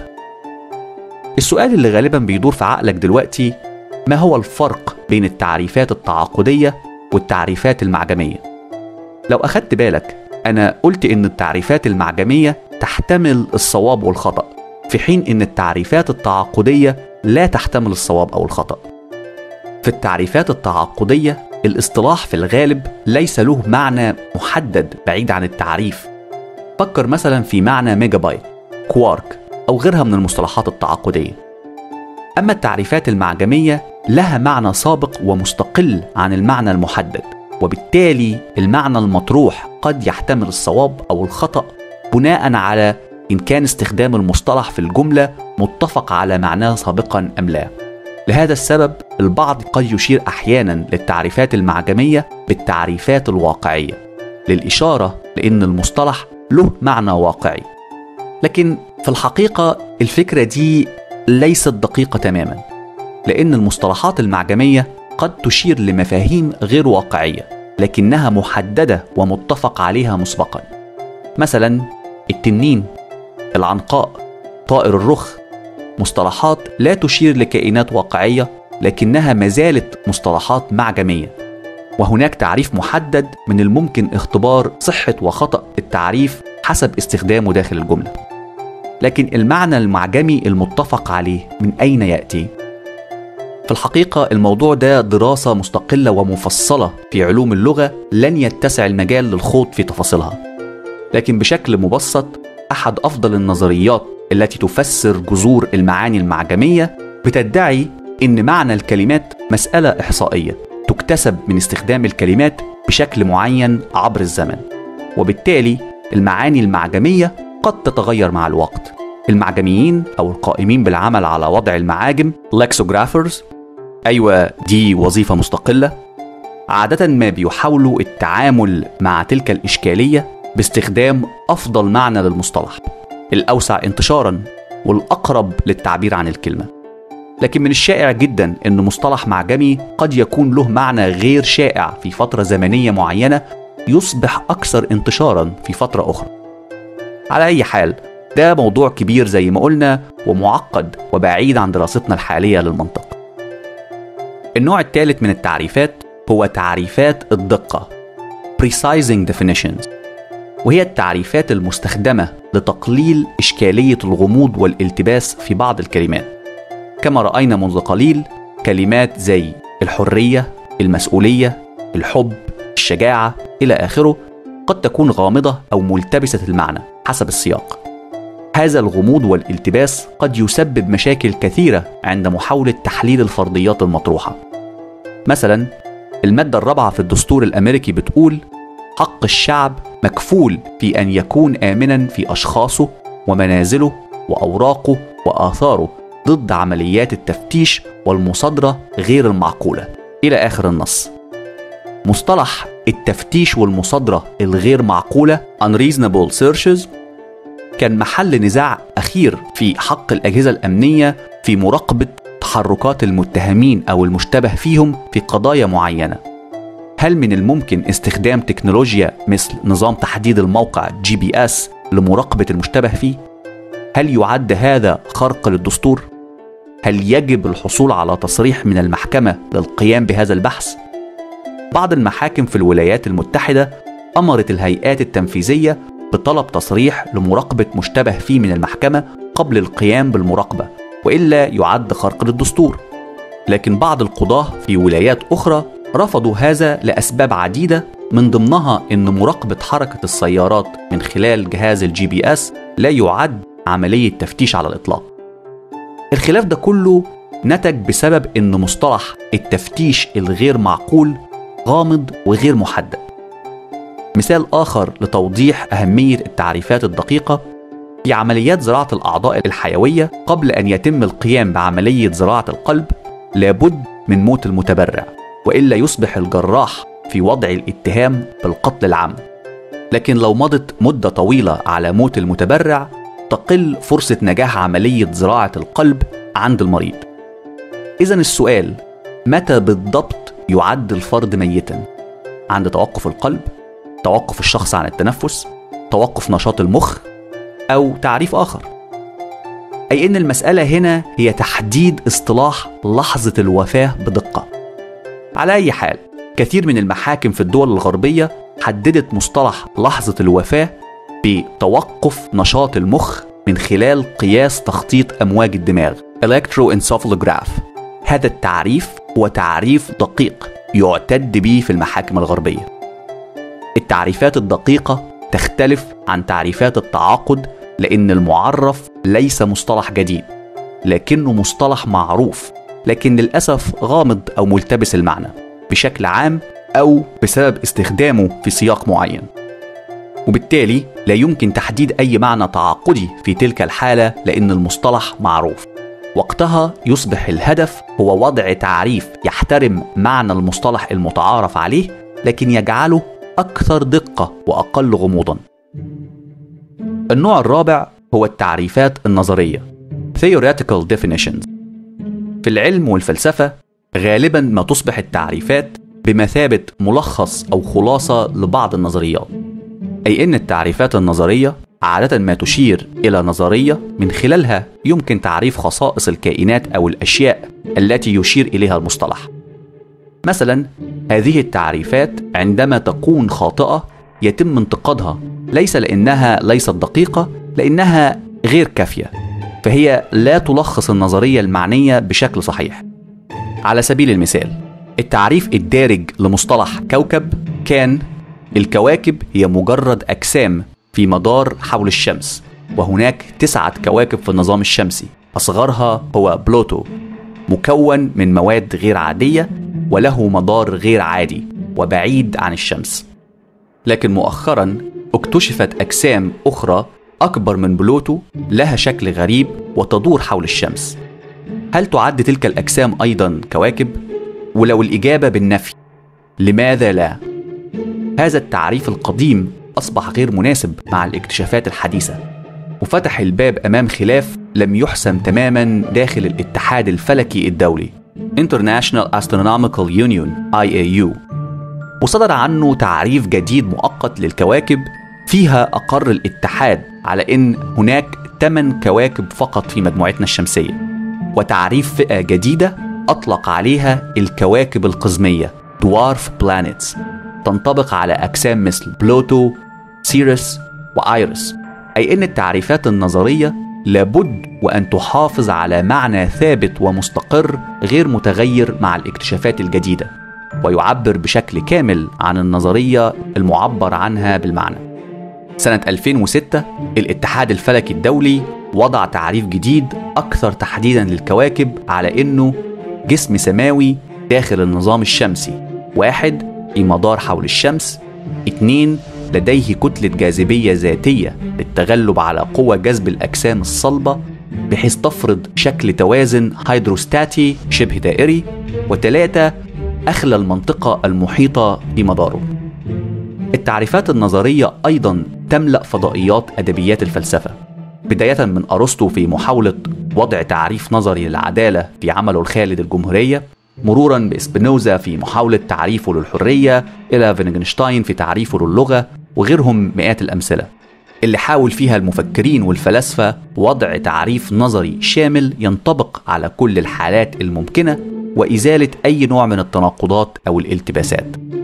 السؤال اللي غالبا بيدور في عقلك دلوقتي: ما هو الفرق بين التعريفات التعاقدية والتعريفات المعجمية؟ لو أخدت بالك أنا قلت إن التعريفات المعجمية تحتمل الصواب والخطأ، في حين إن التعريفات التعاقدية لا تحتمل الصواب أو الخطأ. في التعريفات التعاقدية الاصطلاح في الغالب ليس له معنى محدد بعيد عن التعريف. فكر مثلا في معنى ميجا بايت، كوارك أو غيرها من المصطلحات التعاقدية. أما التعريفات المعجمية لها معنى سابق ومستقل عن المعنى المحدد، وبالتالي المعنى المطروح قد يحتمل الصواب أو الخطأ بناء على إن كان استخدام المصطلح في الجملة متفق على معناه سابقا أم لا. لهذا السبب البعض قد يشير أحيانا للتعريفات المعجمية بالتعريفات الواقعية، للإشارة لأن المصطلح له معنى واقعي. لكن في الحقيقة الفكرة دي ليست دقيقة تماما، لأن المصطلحات المعجمية قد تشير لمفاهيم غير واقعية لكنها محددة ومتفق عليها مسبقا. مثلا التنين، العنقاء، طائر الرخ، مصطلحات لا تشير لكائنات واقعية لكنها ما زالت مصطلحات معجمية، وهناك تعريف محدد من الممكن اختبار صحة وخطأ التعريف حسب استخدامه داخل الجملة. لكن المعنى المعجمي المتفق عليه من أين يأتي؟ في الحقيقة الموضوع ده دراسة مستقلة ومفصلة في علوم اللغة لن يتسع المجال للخوض في تفاصيلها، لكن بشكل مبسط أحد أفضل النظريات التي تفسر جذور المعاني المعجمية بتدعي إن معنى الكلمات مسألة إحصائية تكتسب من استخدام الكلمات بشكل معين عبر الزمن، وبالتالي المعاني المعجمية قد تتغير مع الوقت. المعجميين أو القائمين بالعمل على وضع المعاجم lexicographers، أيوة دي وظيفة مستقلة، عادة ما بيحاولوا التعامل مع تلك الإشكالية باستخدام أفضل معنى للمصطلح، الأوسع انتشاراً والأقرب للتعبير عن الكلمة. لكن من الشائع جداً أن مصطلح معجمي قد يكون له معنى غير شائع في فترة زمنية معينة يصبح أكثر انتشاراً في فترة أخرى. على أي حال ده موضوع كبير زي ما قلنا ومعقد وبعيد عن دراستنا الحالية للمنطق. النوع الثالث من التعريفات هو تعريفات الدقة Precising Definitions، وهي التعريفات المستخدمة لتقليل إشكالية الغموض والالتباس في بعض الكلمات. كما رأينا منذ قليل كلمات زي الحرية، المسؤولية، الحب، الشجاعة إلى آخره قد تكون غامضة أو ملتبسة المعنى حسب السياق. هذا الغموض والالتباس قد يسبب مشاكل كثيرة عند محاولة تحليل الفرضيات المطروحة. مثلا المادة الرابعة في الدستور الأمريكي بتقول: حق الشعب مكفول في أن يكون آمنا في أشخاصه ومنازله وأوراقه وآثاره ضد عمليات التفتيش والمصادرة غير المعقولة. إلى آخر النص. مصطلح التفتيش والمصادرة الغير معقولة unreasonable searches كان محل نزاع أخير في حق الأجهزة الأمنية في مراقبة تحركات المتهمين أو المشتبه فيهم في قضايا معينة. هل من الممكن استخدام تكنولوجيا مثل نظام تحديد الموقع جي بي إس لمراقبة المشتبه فيه؟ هل يعد هذا خرق للدستور؟ هل يجب الحصول على تصريح من المحكمة للقيام بهذا البحث؟ بعض المحاكم في الولايات المتحدة أمرت الهيئات التنفيذية بطلب تصريح لمراقبة مشتبه فيه من المحكمة قبل القيام بالمراقبة، وإلا يعد خرق للدستور. لكن بعض القضاة في ولايات أخرى رفضوا هذا لأسباب عديدة، من ضمنها أن مراقبة حركة السيارات من خلال جهاز الجي بي إس لا يعد عملية تفتيش على الإطلاق. الخلاف ده كله نتج بسبب أن مصطلح التفتيش الغير معقول غامض وغير محدد. مثال آخر لتوضيح أهمية التعريفات الدقيقة: في عمليات زراعة الأعضاء الحيوية قبل أن يتم القيام بعملية زراعة القلب لابد من موت المتبرع، وإلا يصبح الجراح في وضع الاتهام بالقتل العام. لكن لو مضت مدة طويلة على موت المتبرع تقل فرصة نجاح عملية زراعة القلب عند المريض. إذن السؤال: متى بالضبط يعد الفرد ميتا؟ عند توقف القلب، توقف الشخص عن التنفس، توقف نشاط المخ، أو تعريف آخر؟ أي إن المسألة هنا هي تحديد اصطلاح لحظة الوفاة بدقة. على أي حال، كثير من المحاكم في الدول الغربية حددت مصطلح لحظة الوفاة بتوقف نشاط المخ من خلال قياس تخطيط أمواج الدماغ electroencephalograph. هذا التعريف هو تعريف دقيق يعتد به في المحاكم الغربية. التعريفات الدقيقة تختلف عن تعريفات التعاقد لأن المعرف ليس مصطلح جديد، لكنه مصطلح معروف، لكن للأسف غامض أو ملتبس المعنى بشكل عام أو بسبب استخدامه في سياق معين، وبالتالي لا يمكن تحديد أي معنى تعاقدي في تلك الحالة لأن المصطلح معروف. وقتها يصبح الهدف هو وضع تعريف يحترم معنى المصطلح المتعارف عليه لكن يجعله أكثر دقة وأقل غموضا. النوع الرابع هو التعريفات النظرية theoretical definitions. في العلم والفلسفة غالبا ما تصبح التعريفات بمثابة ملخص أو خلاصة لبعض النظريات، أي أن التعريفات النظرية عادة ما تشير إلى نظرية من خلالها يمكن تعريف خصائص الكائنات أو الأشياء التي يشير إليها المصطلح. مثلا هذه التعريفات عندما تكون خاطئة يتم انتقادها، ليس لأنها ليست دقيقة، لأنها غير كافية، فهي لا تلخص النظرية المعنية بشكل صحيح. على سبيل المثال، التعريف الدارج لمصطلح كوكب كان: الكواكب هي مجرد أجسام في مدار حول الشمس، وهناك تسعة كواكب في النظام الشمسي، أصغرها هو بلوتو، مكون من مواد غير عادية وله مدار غير عادي وبعيد عن الشمس. لكن مؤخرا اكتشفت أجسام أخرى أكبر من بلوتو لها شكل غريب وتدور حول الشمس. هل تعد تلك الأجسام أيضا كواكب؟ ولو الإجابة بالنفي، لماذا لا؟ هذا التعريف القديم أصبح غير مناسب مع الاكتشافات الحديثة، وفتح الباب أمام خلاف لم يحسم تماما داخل الاتحاد الفلكي الدولي International Astronomical Union آي إيه يو، وصدر عنه تعريف جديد مؤقت للكواكب فيها أقر الاتحاد على أن هناك ثمان كواكب فقط في مجموعتنا الشمسية، وتعريف فئة جديدة أطلق عليها الكواكب القزمية Dwarf Planets، تنطبق على أجسام مثل بلوتو، سيريس وآيرس. أي أن التعريفات النظرية لابد وأن تحافظ على معنى ثابت ومستقر غير متغير مع الاكتشافات الجديدة، ويعبر بشكل كامل عن النظرية المعبر عنها بالمعنى. سنة ألفين وستة الاتحاد الفلكي الدولي وضع تعريف جديد أكثر تحديدا للكواكب على أنه جسم سماوي داخل النظام الشمسي: واحد، في مدار حول الشمس، اثنين، لديه كتلة جاذبية ذاتية للتغلب على قوى جذب الأجسام الصلبة بحيث تفرض شكل توازن هيدروستاتي شبه دائري. وثلاثة، أخلى المنطقة المحيطة بمداره. التعريفات النظرية أيضا تملأ فضائيات أدبيات الفلسفة، بداية من أرسطو في محاولة وضع تعريف نظري للعدالة في عمله الخالد الجمهورية، مرورا بإسبينوزا في محاولة تعريفه للحرية، إلى فيتجنشتاين في تعريفه للغة، وغيرهم مئات الأمثلة اللي حاول فيها المفكرين والفلاسفة وضع تعريف نظري شامل ينطبق على كل الحالات الممكنة وإزالة أي نوع من التناقضات أو الالتباسات.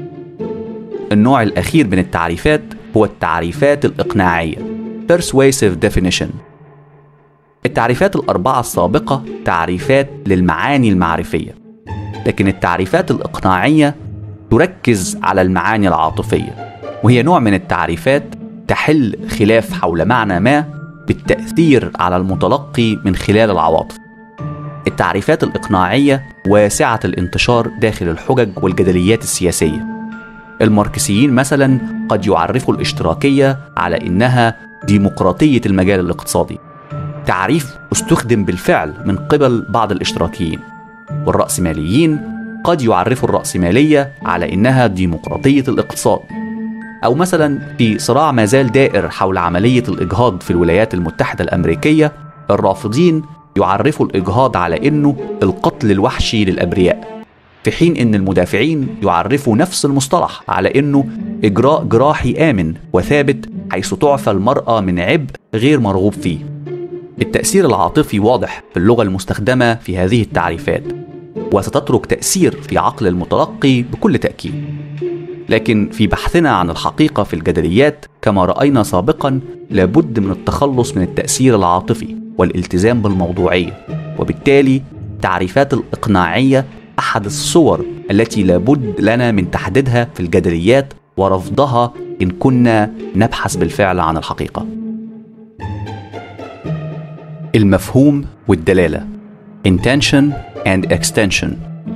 النوع الأخير من التعريفات هو التعريفات الإقناعية persuasive definition. التعريفات الأربعة السابقة تعريفات للمعاني المعرفية، لكن التعريفات الإقناعية تركز على المعاني العاطفية، وهي نوع من التعريفات تحل خلاف حول معنى ما بالتأثير على المتلقي من خلال العواطف. التعريفات الإقناعية واسعة الانتشار داخل الحجج والجدليات السياسية. الماركسيين مثلا قد يعرفوا الاشتراكية على إنها ديمقراطية المجال الاقتصادي، تعريف استخدم بالفعل من قبل بعض الاشتراكيين. والرأسماليين قد يعرفوا الرأسمالية على إنها ديمقراطية الاقتصاد. أو مثلا في صراع ما زال دائر حول عملية الإجهاض في الولايات المتحدة الأمريكية، الرافضين يعرفوا الإجهاض على إنه القتل الوحشي للأبرياء، في حين إن المدافعين يعرفوا نفس المصطلح على إنه إجراء جراحي آمن وثابت حيث تعفى المرأة من عبء غير مرغوب فيه. التأثير العاطفي واضح في اللغة المستخدمة في هذه التعريفات، وستترك تأثير في عقل المتلقي بكل تأكيد. لكن في بحثنا عن الحقيقة في الجدليات كما رأينا سابقا، لابد من التخلص من التأثير العاطفي والالتزام بالموضوعية، وبالتالي التعريفات الإقناعية أحد الصور التي لابد لنا من تحديدها في الجدليات ورفضها إن كنا نبحث بالفعل عن الحقيقة. المفهوم والدلالة intention and extension.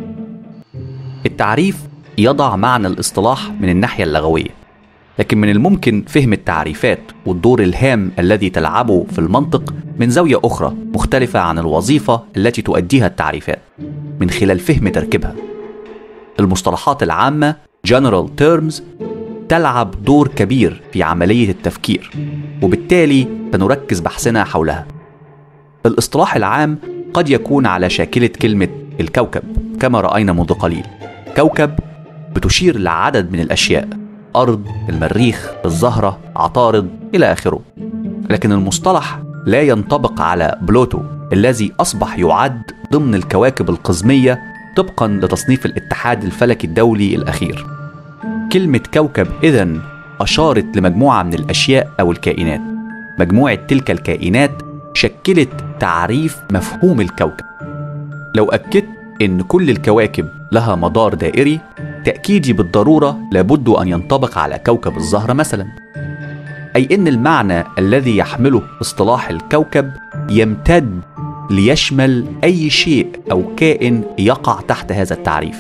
التعريف يضع معنى الاصطلاح من الناحية اللغوية، لكن من الممكن فهم التعريفات والدور الهام الذي تلعبه في المنطق من زاوية أخرى مختلفة عن الوظيفة التي تؤديها التعريفات من خلال فهم تركيبها. المصطلحات العامة general terms تلعب دور كبير في عملية التفكير، وبالتالي سنركز بحثنا حولها. الاصطلاح العام قد يكون على شاكلة كلمة الكوكب كما رأينا منذ قليل. كوكب بتشير لعدد من الأشياء، أرض، المريخ، الزهرة، عطارد إلى آخره. لكن المصطلح لا ينطبق على بلوتو الذي أصبح يعد ضمن الكواكب القزمية طبقا لتصنيف الاتحاد الفلكي الدولي الأخير. كلمة كوكب إذن أشارت لمجموعة من الأشياء أو الكائنات. مجموعة تلك الكائنات شكلت تعريف مفهوم الكوكب. لو أكدت إن كل الكواكب لها مدار دائري، تأكيدي بالضرورة لابد أن ينطبق على كوكب الزهرة مثلا، أي إن المعنى الذي يحمله اصطلاح الكوكب يمتد ليشمل أي شيء أو كائن يقع تحت هذا التعريف.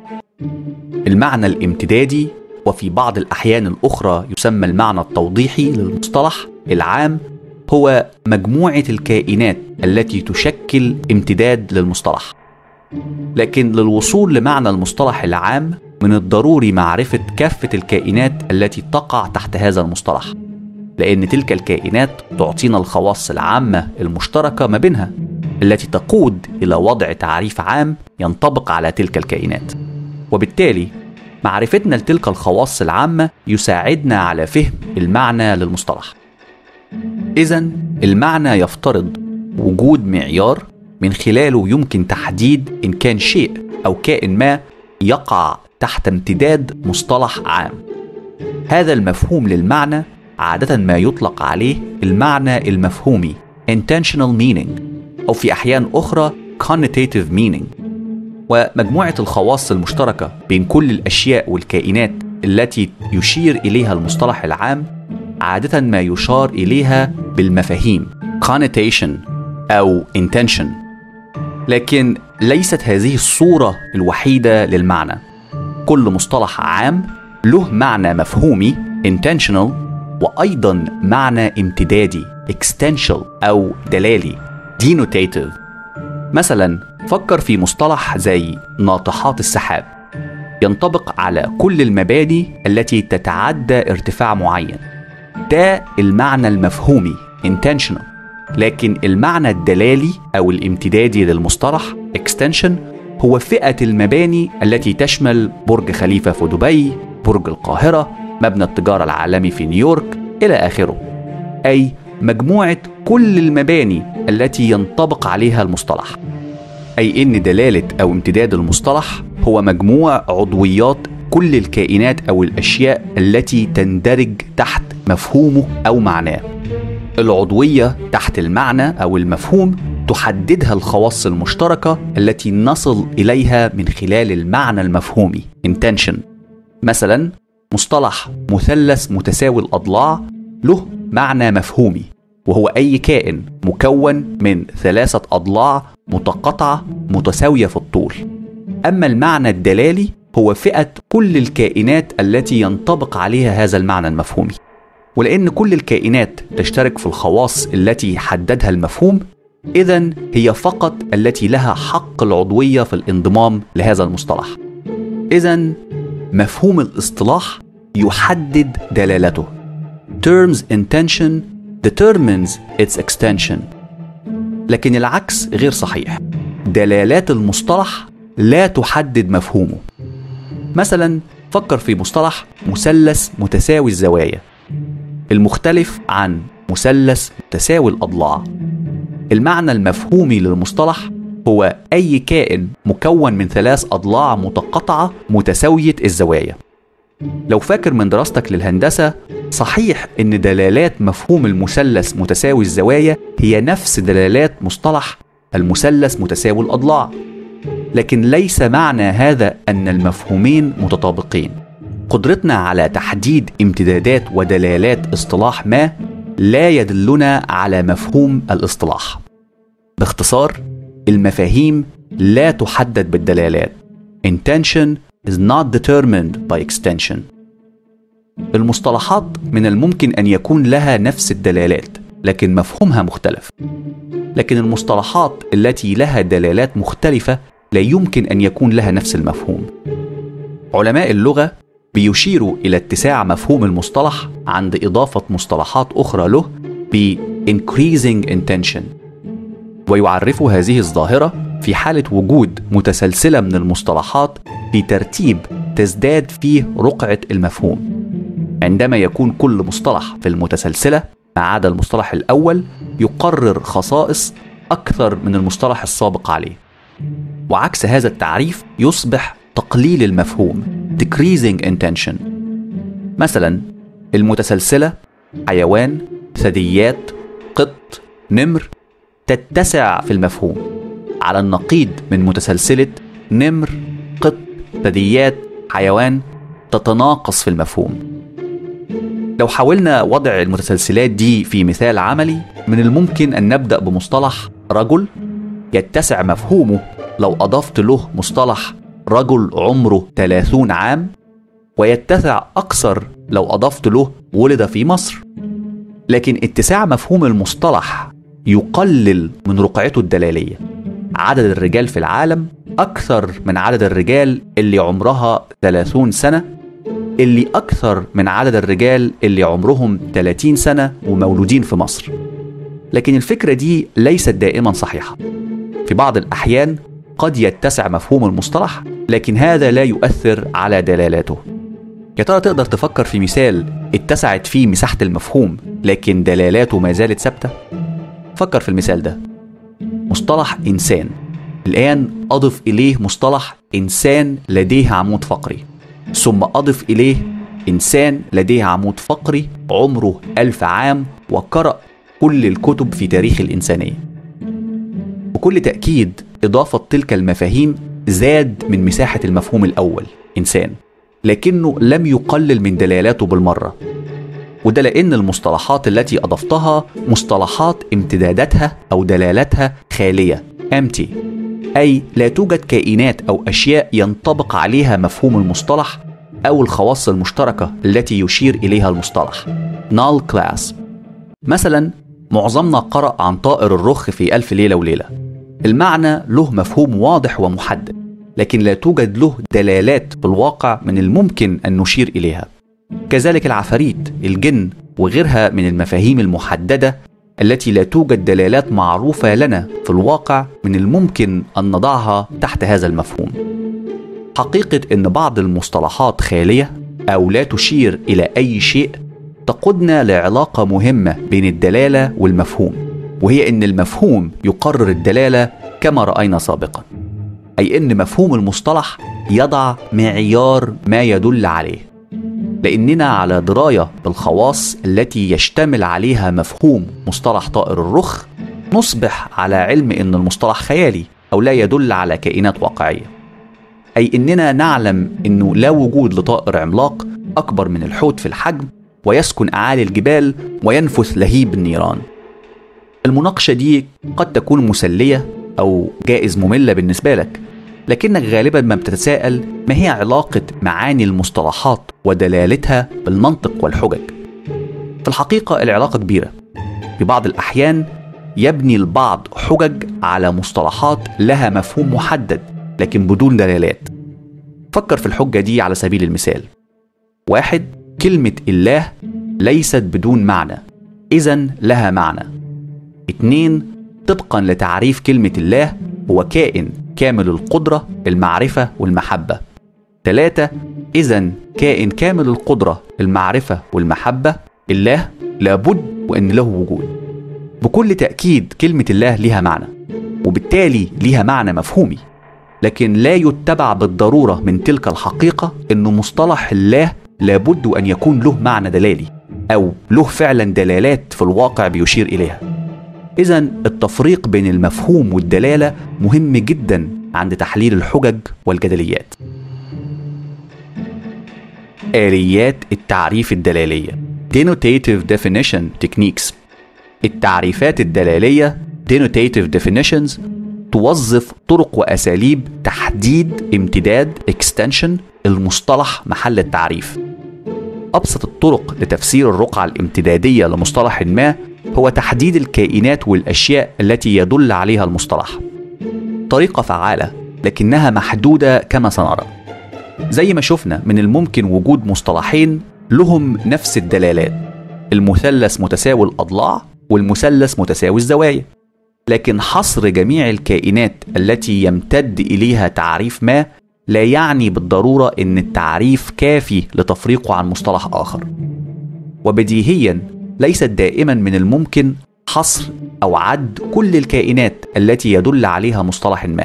المعنى الامتدادي، وفي بعض الأحيان الأخرى يسمى المعنى التوضيحي للمصطلح العام، هو مجموعة الكائنات التي تشكل امتداد للمصطلح. لكن للوصول لمعنى المصطلح العام من الضروري معرفة كافة الكائنات التي تقع تحت هذا المصطلح، لأن تلك الكائنات تعطينا الخواص العامة المشتركة ما بينها التي تقود إلى وضع تعريف عام ينطبق على تلك الكائنات. وبالتالي معرفتنا لتلك الخواص العامة يساعدنا على فهم المعنى للمصطلح. إذن المعنى يفترض وجود معيار من خلاله يمكن تحديد إن كان شيء أو كائن ما يقع تحت امتداد مصطلح عام. هذا المفهوم للمعنى عادة ما يطلق عليه المعنى المفهومي intentional meaning، أو في أحيان أخرى connotative meaning. ومجموعة الخواص المشتركة بين كل الأشياء والكائنات التي يشير إليها المصطلح العام عادة ما يشار إليها بالمفاهيم connotation أو intention. لكن ليست هذه الصورة الوحيدة للمعنى. كل مصطلح عام له معنى مفهومي intentional، وأيضا معنى امتدادي extensional أو دلالي denotative. مثلا فكر في مصطلح زي ناطحات السحاب، ينطبق على كل المباني التي تتعدى ارتفاع معين. ده المعنى المفهومي intentional. لكن المعنى الدلالي أو الامتدادي للمصطلح extension هو فئة المباني التي تشمل برج خليفة في دبي، برج القاهرة، مبنى التجارة العالمي في نيويورك إلى آخره، أي مجموعة كل المباني التي ينطبق عليها المصطلح. أي إن دلالة أو امتداد المصطلح هو مجموع عضويات كل الكائنات أو الأشياء التي تندرج تحت مفهومه أو معناه. العضوية تحت المعنى أو المفهوم تحددها الخواص المشتركة التي نصل إليها من خلال المعنى المفهومي intention. مثلا مصطلح مثلث متساوي الأضلاع له معنى مفهومي، وهو أي كائن مكون من ثلاثة أضلاع متقاطعة متساوية في الطول. أما المعنى الدلالي هو فئة كل الكائنات التي ينطبق عليها هذا المعنى المفهومي. ولأن كل الكائنات تشترك في الخواص التي حددها المفهوم، إذن هي فقط التي لها حق العضوية في الانضمام لهذا المصطلح. إذن مفهوم الاصطلاح يحدد دلالته. Terms intention determines its extension. لكن العكس غير صحيح. دلالات المصطلح لا تحدد مفهومه. مثلا فكر في مصطلح مثلث متساوي الزوايا، المختلف عن مثلث متساوي الأضلاع. المعنى المفهومي للمصطلح هو أي كائن مكون من ثلاث أضلاع متقاطعة متساوية الزوايا. لو فاكر من دراستك للهندسة، صحيح إن دلالات مفهوم المثلث متساوي الزوايا هي نفس دلالات مصطلح المثلث متساوي الأضلاع، لكن ليس معنى هذا أن المفهومين متطابقين. قدرتنا على تحديد امتدادات ودلالات اصطلاح ما لا يدلنا على مفهوم الاصطلاح. باختصار، المفاهيم لا تحدد بالدلالات. Intention is not determined by extension. المصطلحات من الممكن أن يكون لها نفس الدلالات لكن مفهومها مختلف، لكن المصطلحات التي لها دلالات مختلفة لا يمكن أن يكون لها نفس المفهوم. علماء اللغة بيشيروا إلى اتساع مفهوم المصطلح عند إضافة مصطلحات أخرى له ب increasing intention، ويعرفوا هذه الظاهرة في حالة وجود متسلسلة من المصطلحات في ترتيب تزداد فيه رقعة المفهوم. عندما يكون كل مصطلح في المتسلسلة ما عدا المصطلح الأول يقرر خصائص أكثر من المصطلح السابق عليه، وعكس هذا التعريف يصبح تقليل المفهوم decreasing intention. مثلا المتسلسلة حيوان، ثدييات، قط، نمر تتسع في المفهوم، على النقيض من متسلسلة نمر، قط، ثدييات، حيوان تتناقص في المفهوم. لو حاولنا وضع المتسلسلات دي في مثال عملي، من الممكن أن نبدأ بمصطلح رجل يتسع مفهومه لو أضفت له مصطلح رجل عمره ثلاثون عام، ويتسع أكثر لو أضفت له ولد في مصر. لكن اتساع مفهوم المصطلح يقلل من رقعته الدلالية. عدد الرجال في العالم أكثر من عدد الرجال اللي عمرها ثلاثون سنة، اللي أكثر من عدد الرجال اللي عمرهم ثلاثين سنة ومولودين في مصر. لكن الفكرة دي ليست دائما صحيحة. في بعض الأحيان قد يتسع مفهوم المصطلح، لكن هذا لا يؤثر على دلالاته. يا ترى تقدر تفكر في مثال اتسعت فيه مساحة المفهوم لكن دلالاته ما زالت ثابتة؟ فكر في المثال ده. مصطلح إنسان، الآن أضف إليه مصطلح إنسان لديه عمود فقري، ثم أضف إليه إنسان لديه عمود فقري عمره ألف عام وقرأ كل الكتب في تاريخ الإنسانية. بكل تأكيد إضافة تلك المفاهيم زاد من مساحة المفهوم الأول إنسان، لكنه لم يقلل من دلالاته بالمرة. وده لأن المصطلحات التي أضفتها مصطلحات امتداداتها أو دلالاتها خالية empty، أي لا توجد كائنات أو أشياء ينطبق عليها مفهوم المصطلح أو الخواص المشتركة التي يشير إليها المصطلح null class. مثلا معظمنا قرأ عن طائر الرخ في ألف ليلة وليلة. المعنى له مفهوم واضح ومحدد، لكن لا توجد له دلالات في الواقع من الممكن أن نشير إليها. كذلك العفاريت، الجن وغيرها من المفاهيم المحددة التي لا توجد دلالات معروفة لنا في الواقع من الممكن أن نضعها تحت هذا المفهوم. حقيقة أن بعض المصطلحات خالية أو لا تشير إلى أي شيء تقودنا لعلاقة مهمة بين الدلالة والمفهوم، وهي أن المفهوم يقرر الدلالة كما رأينا سابقا، أي أن مفهوم المصطلح يضع معيار ما يدل عليه. لأننا على دراية بالخواص التي يشتمل عليها مفهوم مصطلح طائر الرخ، نصبح على علم أن المصطلح خيالي أو لا يدل على كائنات واقعية. أي أننا نعلم أنه لا وجود لطائر عملاق أكبر من الحوت في الحجم ويسكن أعالي الجبال وينفث لهيب النيران. المناقشة دي قد تكون مسلية أو جائز مملة بالنسبة لك، لكنك غالبا ما بتتساءل ما هي علاقة معاني المصطلحات ودلالتها بالمنطق والحجج. في الحقيقة العلاقة كبيرة. في بعض الأحيان يبني البعض حجج على مصطلحات لها مفهوم محدد لكن بدون دلالات. فكر في الحجة دي على سبيل المثال. واحد، كلمة الله ليست بدون معنى، إذن لها معنى. اتنين، طبقا لتعريف كلمة الله هو كائن كامل القدرة، المعرفة والمحبة. ثلاثة، إذن كائن كامل القدرة، المعرفة والمحبة، الله لابد وأن له وجود. بكل تأكيد كلمة الله لها معنى، وبالتالي لها معنى مفهومي، لكن لا يتبع بالضرورة من تلك الحقيقة أن مصطلح الله لابد أن يكون له معنى دلالي أو له فعلا دلالات في الواقع بيشير إليها. إذن التفريق بين المفهوم والدلالة مهم جدا عند تحليل الحجج والجدليات. آليات التعريف الدلالية Denotative Definition Techniques. التعريفات الدلالية Denotative Definitions توظف طرق وأساليب تحديد امتداد extension المصطلح محل التعريف. أبسط الطرق لتفسير الرقعة الامتدادية لمصطلح ما هو تحديد الكائنات والأشياء التي يدل عليها المصطلح. طريقة فعالة لكنها محدودة كما سنرى. زي ما شفنا من الممكن وجود مصطلحين لهم نفس الدلالات، المثلث متساوي الأضلاع والمثلث متساوي الزوايا، لكن حصر جميع الكائنات التي يمتد إليها تعريف ما لا يعني بالضرورة أن التعريف كافي لتفريقه عن مصطلح آخر. وبديهيا ليست دائما من الممكن حصر أو عد كل الكائنات التي يدل عليها مصطلح ما.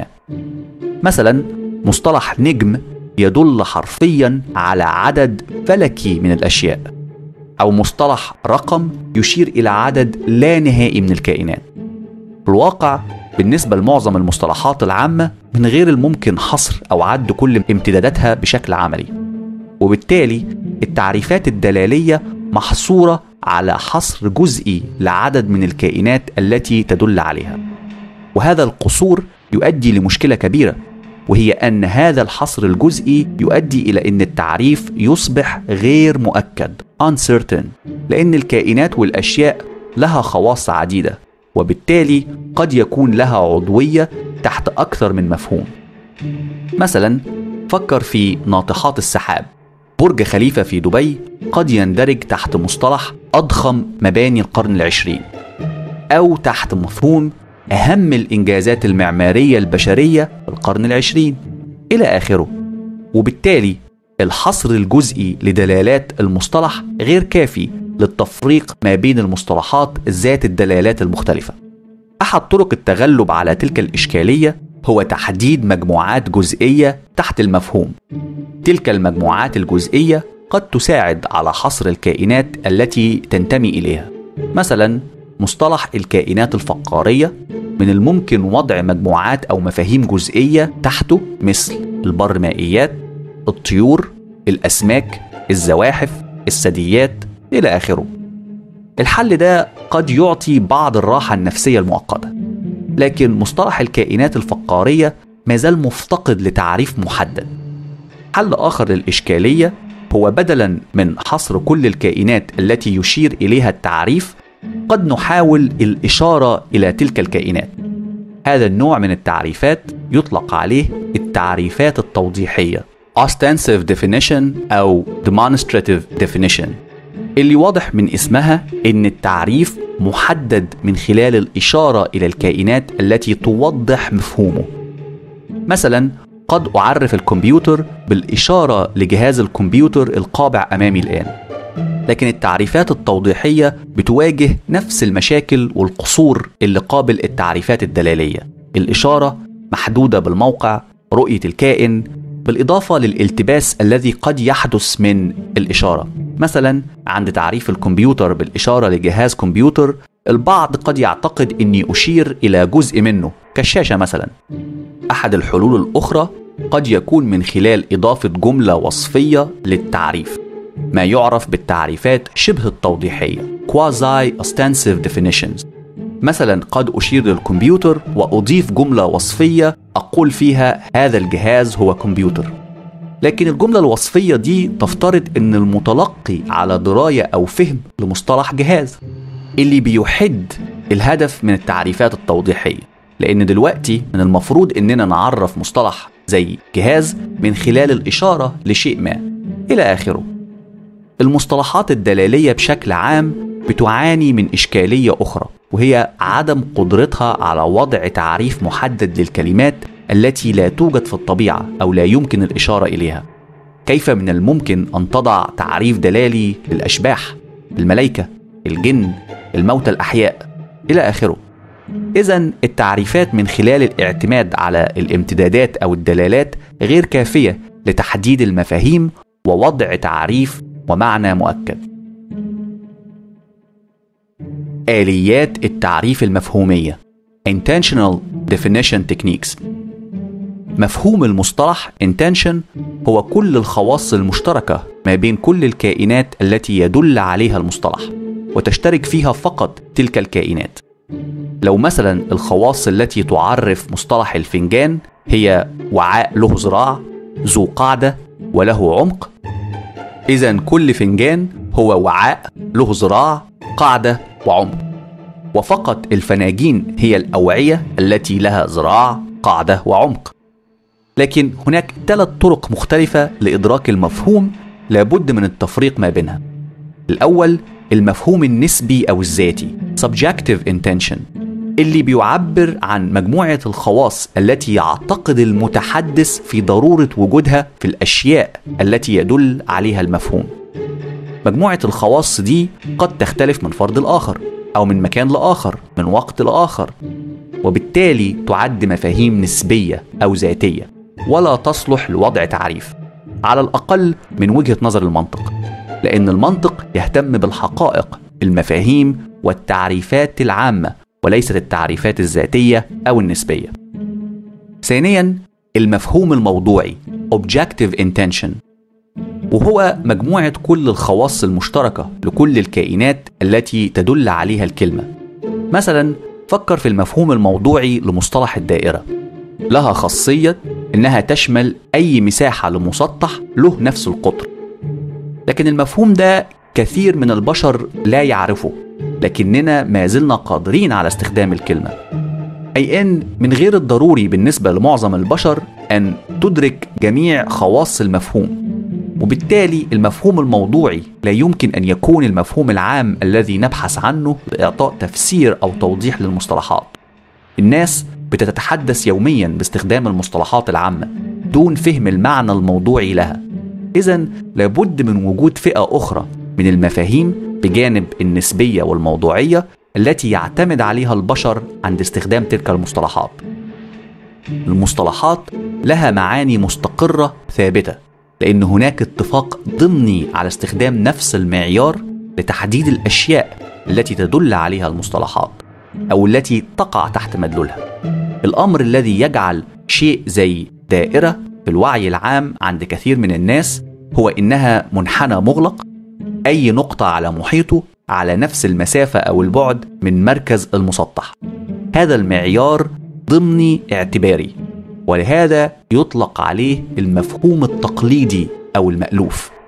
مثلا مصطلح نجم يدل حرفيا على عدد فلكي من الأشياء، أو مصطلح رقم يشير إلى عدد لا نهائي من الكائنات. في الواقع بالنسبة لمعظم المصطلحات العامة من غير الممكن حصر أو عد كل امتداداتها بشكل عملي، وبالتالي التعريفات الدلالية محصورة على حصر جزئي لعدد من الكائنات التي تدل عليها. وهذا القصور يؤدي لمشكلة كبيرة، وهي أن هذا الحصر الجزئي يؤدي إلى أن التعريف يصبح غير مؤكد uncertain، لأن الكائنات والأشياء لها خواص عديدة، وبالتالي قد يكون لها عضوية تحت أكثر من مفهوم. مثلا فكر في ناطحات السحاب. برج خليفة في دبي قد يندرج تحت مصطلح أضخم مباني القرن العشرين، أو تحت مفهوم أهم الإنجازات المعمارية البشرية في القرن العشرين إلى آخره. وبالتالي الحصر الجزئي لدلالات المصطلح غير كافي للتفريق ما بين المصطلحات ذات الدلالات المختلفة. أحد طرق التغلب على تلك الإشكالية هو تحديد مجموعات جزئية تحت المفهوم. تلك المجموعات الجزئية قد تساعد على حصر الكائنات التي تنتمي إليها. مثلا مصطلح الكائنات الفقارية من الممكن وضع مجموعات أو مفاهيم جزئية تحته، مثل البرمائيات، الطيور، الأسماك، الزواحف، الثدييات إلى آخره. الحل ده قد يعطي بعض الراحة النفسية المؤقتة، لكن مصطلح الكائنات الفقارية ما زال مفتقد لتعريف محدد. حل آخر للإشكالية هو بدلاً من حصر كل الكائنات التي يشير إليها التعريف، قد نحاول الإشارة إلى تلك الكائنات. هذا النوع من التعريفات يطلق عليه التعريفات التوضيحية ostensive definition أو demonstrative definition، اللي واضح من اسمها إن التعريف محدد من خلال الإشارة إلى الكائنات التي توضح مفهومه. مثلا قد أعرف الكمبيوتر بالإشارة لجهاز الكمبيوتر القابع أمامي الآن، لكن التعريفات التوضيحية بتواجه نفس المشاكل والقصور اللي قابل التعريفات الدلالية. الإشارة محدودة بالموقع، رؤية الكائن، بالإضافة للالتباس الذي قد يحدث من الإشارة. مثلا عند تعريف الكمبيوتر بالإشارة لجهاز كمبيوتر، البعض قد يعتقد أني أشير إلى جزء منه كالشاشة مثلا. أحد الحلول الأخرى قد يكون من خلال إضافة جملة وصفية للتعريف، ما يعرف بالتعريفات شبه التوضيحية quasi-ostensive definitions. مثلا قد أشير للكمبيوتر وأضيف جملة وصفية أقول فيها هذا الجهاز هو كمبيوتر، لكن الجملة الوصفية دي تفترض أن المتلقي على دراية أو فهم لمصطلح جهاز، اللي بيحد الهدف من التعريفات التوضيحية، لأن دلوقتي من المفروض أننا نعرف مصطلح زي جهاز من خلال الإشارة لشيء ما إلى آخره. المصطلحات الدلالية بشكل عام بتعاني من إشكالية أخرى، وهي عدم قدرتها على وضع تعريف محدد للكلمات التي لا توجد في الطبيعة أو لا يمكن الإشارة إليها. كيف من الممكن أن تضع تعريف دلالي للأشباح، الملائكة، الجن، الموتى الأحياء إلى آخره؟ إذن التعريفات من خلال الاعتماد على الامتدادات أو الدلالات غير كافية لتحديد المفاهيم ووضع تعريف ومعنى مؤكد. آليات التعريف المفهومية Intentional Definition Techniques. مفهوم المصطلح intention هو كل الخواص المشتركة ما بين كل الكائنات التي يدل عليها المصطلح، وتشترك فيها فقط تلك الكائنات. لو مثلا الخواص التي تعرف مصطلح الفنجان هي وعاء له ذراع، ذو قاعدة، وله عمق، إذن كل فنجان هو وعاء له ذراع، قاعدة، وعمق. وفقط الفناجين هي الأوعية التي لها ذراع، قاعدة، وعمق. لكن هناك ثلاث طرق مختلفة لإدراك المفهوم لابد من التفريق ما بينها. الأول المفهوم النسبي أو الذاتي subjective intention، اللي بيعبر عن مجموعة الخواص التي يعتقد المتحدث في ضرورة وجودها في الأشياء التي يدل عليها المفهوم. مجموعة الخواص دي قد تختلف من فرد لآخر أو من مكان لآخر، من وقت لآخر، وبالتالي تعد مفاهيم نسبية أو ذاتية ولا تصلح لوضع تعريف، على الأقل من وجهة نظر المنطق، لأن المنطق يهتم بالحقائق، المفاهيم والتعريفات العامة، وليست التعريفات الذاتية أو النسبية. ثانياً المفهوم الموضوعي Objective Intention، وهو مجموعة كل الخواص المشتركة لكل الكائنات التي تدل عليها الكلمة. مثلا فكر في المفهوم الموضوعي لمصطلح الدائرة، لها خاصية إنها تشمل أي مساحة لمسطح له نفس القطر، لكن المفهوم ده كثير من البشر لا يعرفه، لكننا ما زلنا قادرين على استخدام الكلمة، أي أن من غير الضروري بالنسبة لمعظم البشر أن تدرك جميع خواص المفهوم، وبالتالي المفهوم الموضوعي لا يمكن أن يكون المفهوم العام الذي نبحث عنه لإعطاء تفسير أو توضيح للمصطلحات. الناس بتتحدث يوميا باستخدام المصطلحات العامة دون فهم المعنى الموضوعي لها، إذن لابد من وجود فئة أخرى من المفاهيم بجانب النسبية والموضوعية التي يعتمد عليها البشر عند استخدام تلك المصطلحات. المصطلحات لها معاني مستقرة ثابتة، لأن هناك اتفاق ضمني على استخدام نفس المعيار لتحديد الأشياء التي تدل عليها المصطلحات أو التي تقع تحت مدلولها. الأمر الذي يجعل شيء زي دائرة في الوعي العام عند كثير من الناس هو إنها منحنى مغلق، أي نقطة على محيطه على نفس المسافة أو البعد من مركز المسطح. هذا المعيار ضمني اعتباري، ولهذا يطلق عليه المفهوم التقليدي أو المألوف،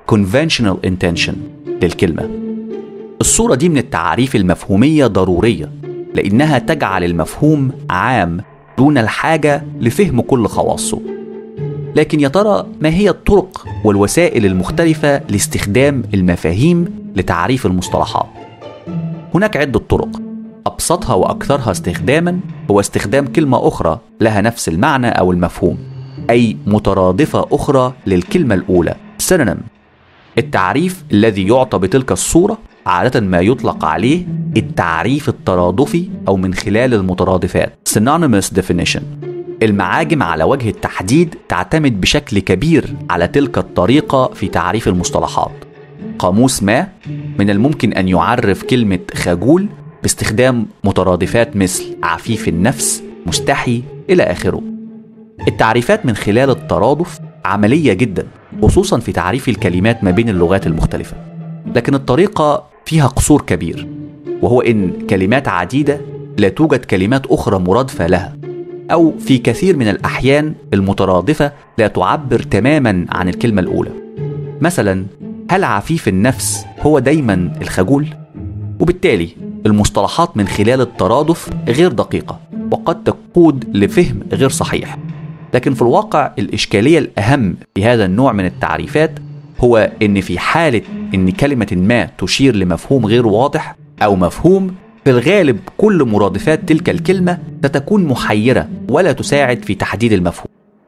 conventional intention للكلمة. الصورة دي من التعاريف المفهومية ضرورية لأنها تجعل المفهوم عام دون الحاجة لفهم كل خواصه. لكن يا ترى ما هي الطرق والوسائل المختلفة لاستخدام المفاهيم لتعريف المصطلحات؟ هناك عدة طرق، أبسطها وأكثرها استخداماً هو استخدام كلمة أخرى لها نفس المعنى أو المفهوم، أي مترادفة أخرى للكلمة الأولى synonym. التعريف الذي يعطى بتلك الصورة عادة ما يطلق عليه التعريف الترادفي أو من خلال المترادفات synonymous definition. المعاجم على وجه التحديد تعتمد بشكل كبير على تلك الطريقة في تعريف المصطلحات. قاموس ما من الممكن أن يعرف كلمة خجول باستخدام مترادفات مثل عفيف النفس، مستحي، إلى آخره. التعريفات من خلال الترادف عملية جدا، خصوصا في تعريف الكلمات ما بين اللغات المختلفة. لكن الطريقة فيها قصور كبير، وهو إن كلمات عديدة لا توجد كلمات أخرى مرادفة لها، أو في كثير من الأحيان المترادفة لا تعبر تماما عن الكلمة الأولى. مثلا هل عفيف النفس هو دايما الخجول؟ وبالتالي المصطلحات من خلال الترادف غير دقيقة وقد تقود لفهم غير صحيح. لكن في الواقع الإشكالية الأهم في هذا النوع من التعريفات هو إن في حالة إن كلمة ما تشير لمفهوم غير واضح أو مفهوم، في الغالب كل مرادفات تلك الكلمة ستكون محيرة ولا تساعد في تحديد المفهوم.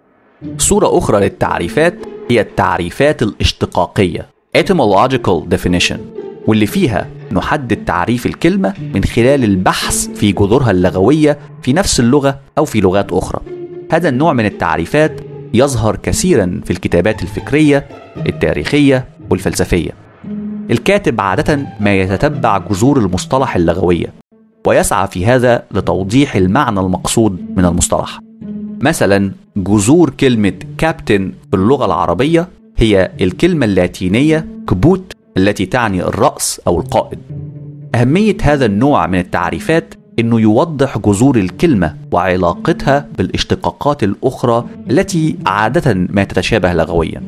صورة أخرى للتعريفات هي التعريفات الاشتقاقية etymological definition، واللي فيها نحدد تعريف الكلمة من خلال البحث في جذورها اللغوية في نفس اللغة أو في لغات أخرى. هذا النوع من التعريفات يظهر كثيرا في الكتابات الفكرية، التاريخية والفلسفية. الكاتب عادة ما يتتبع جذور المصطلح اللغوية ويسعى في هذا لتوضيح المعنى المقصود من المصطلح. مثلا جذور كلمة كابتن في اللغة العربية هي الكلمة اللاتينية كبوت التي تعني الرأس أو القائد. أهمية هذا النوع من التعريفات إنه يوضح جذور الكلمة وعلاقتها بالاشتقاقات الأخرى التي عادة ما تتشابه لغويا.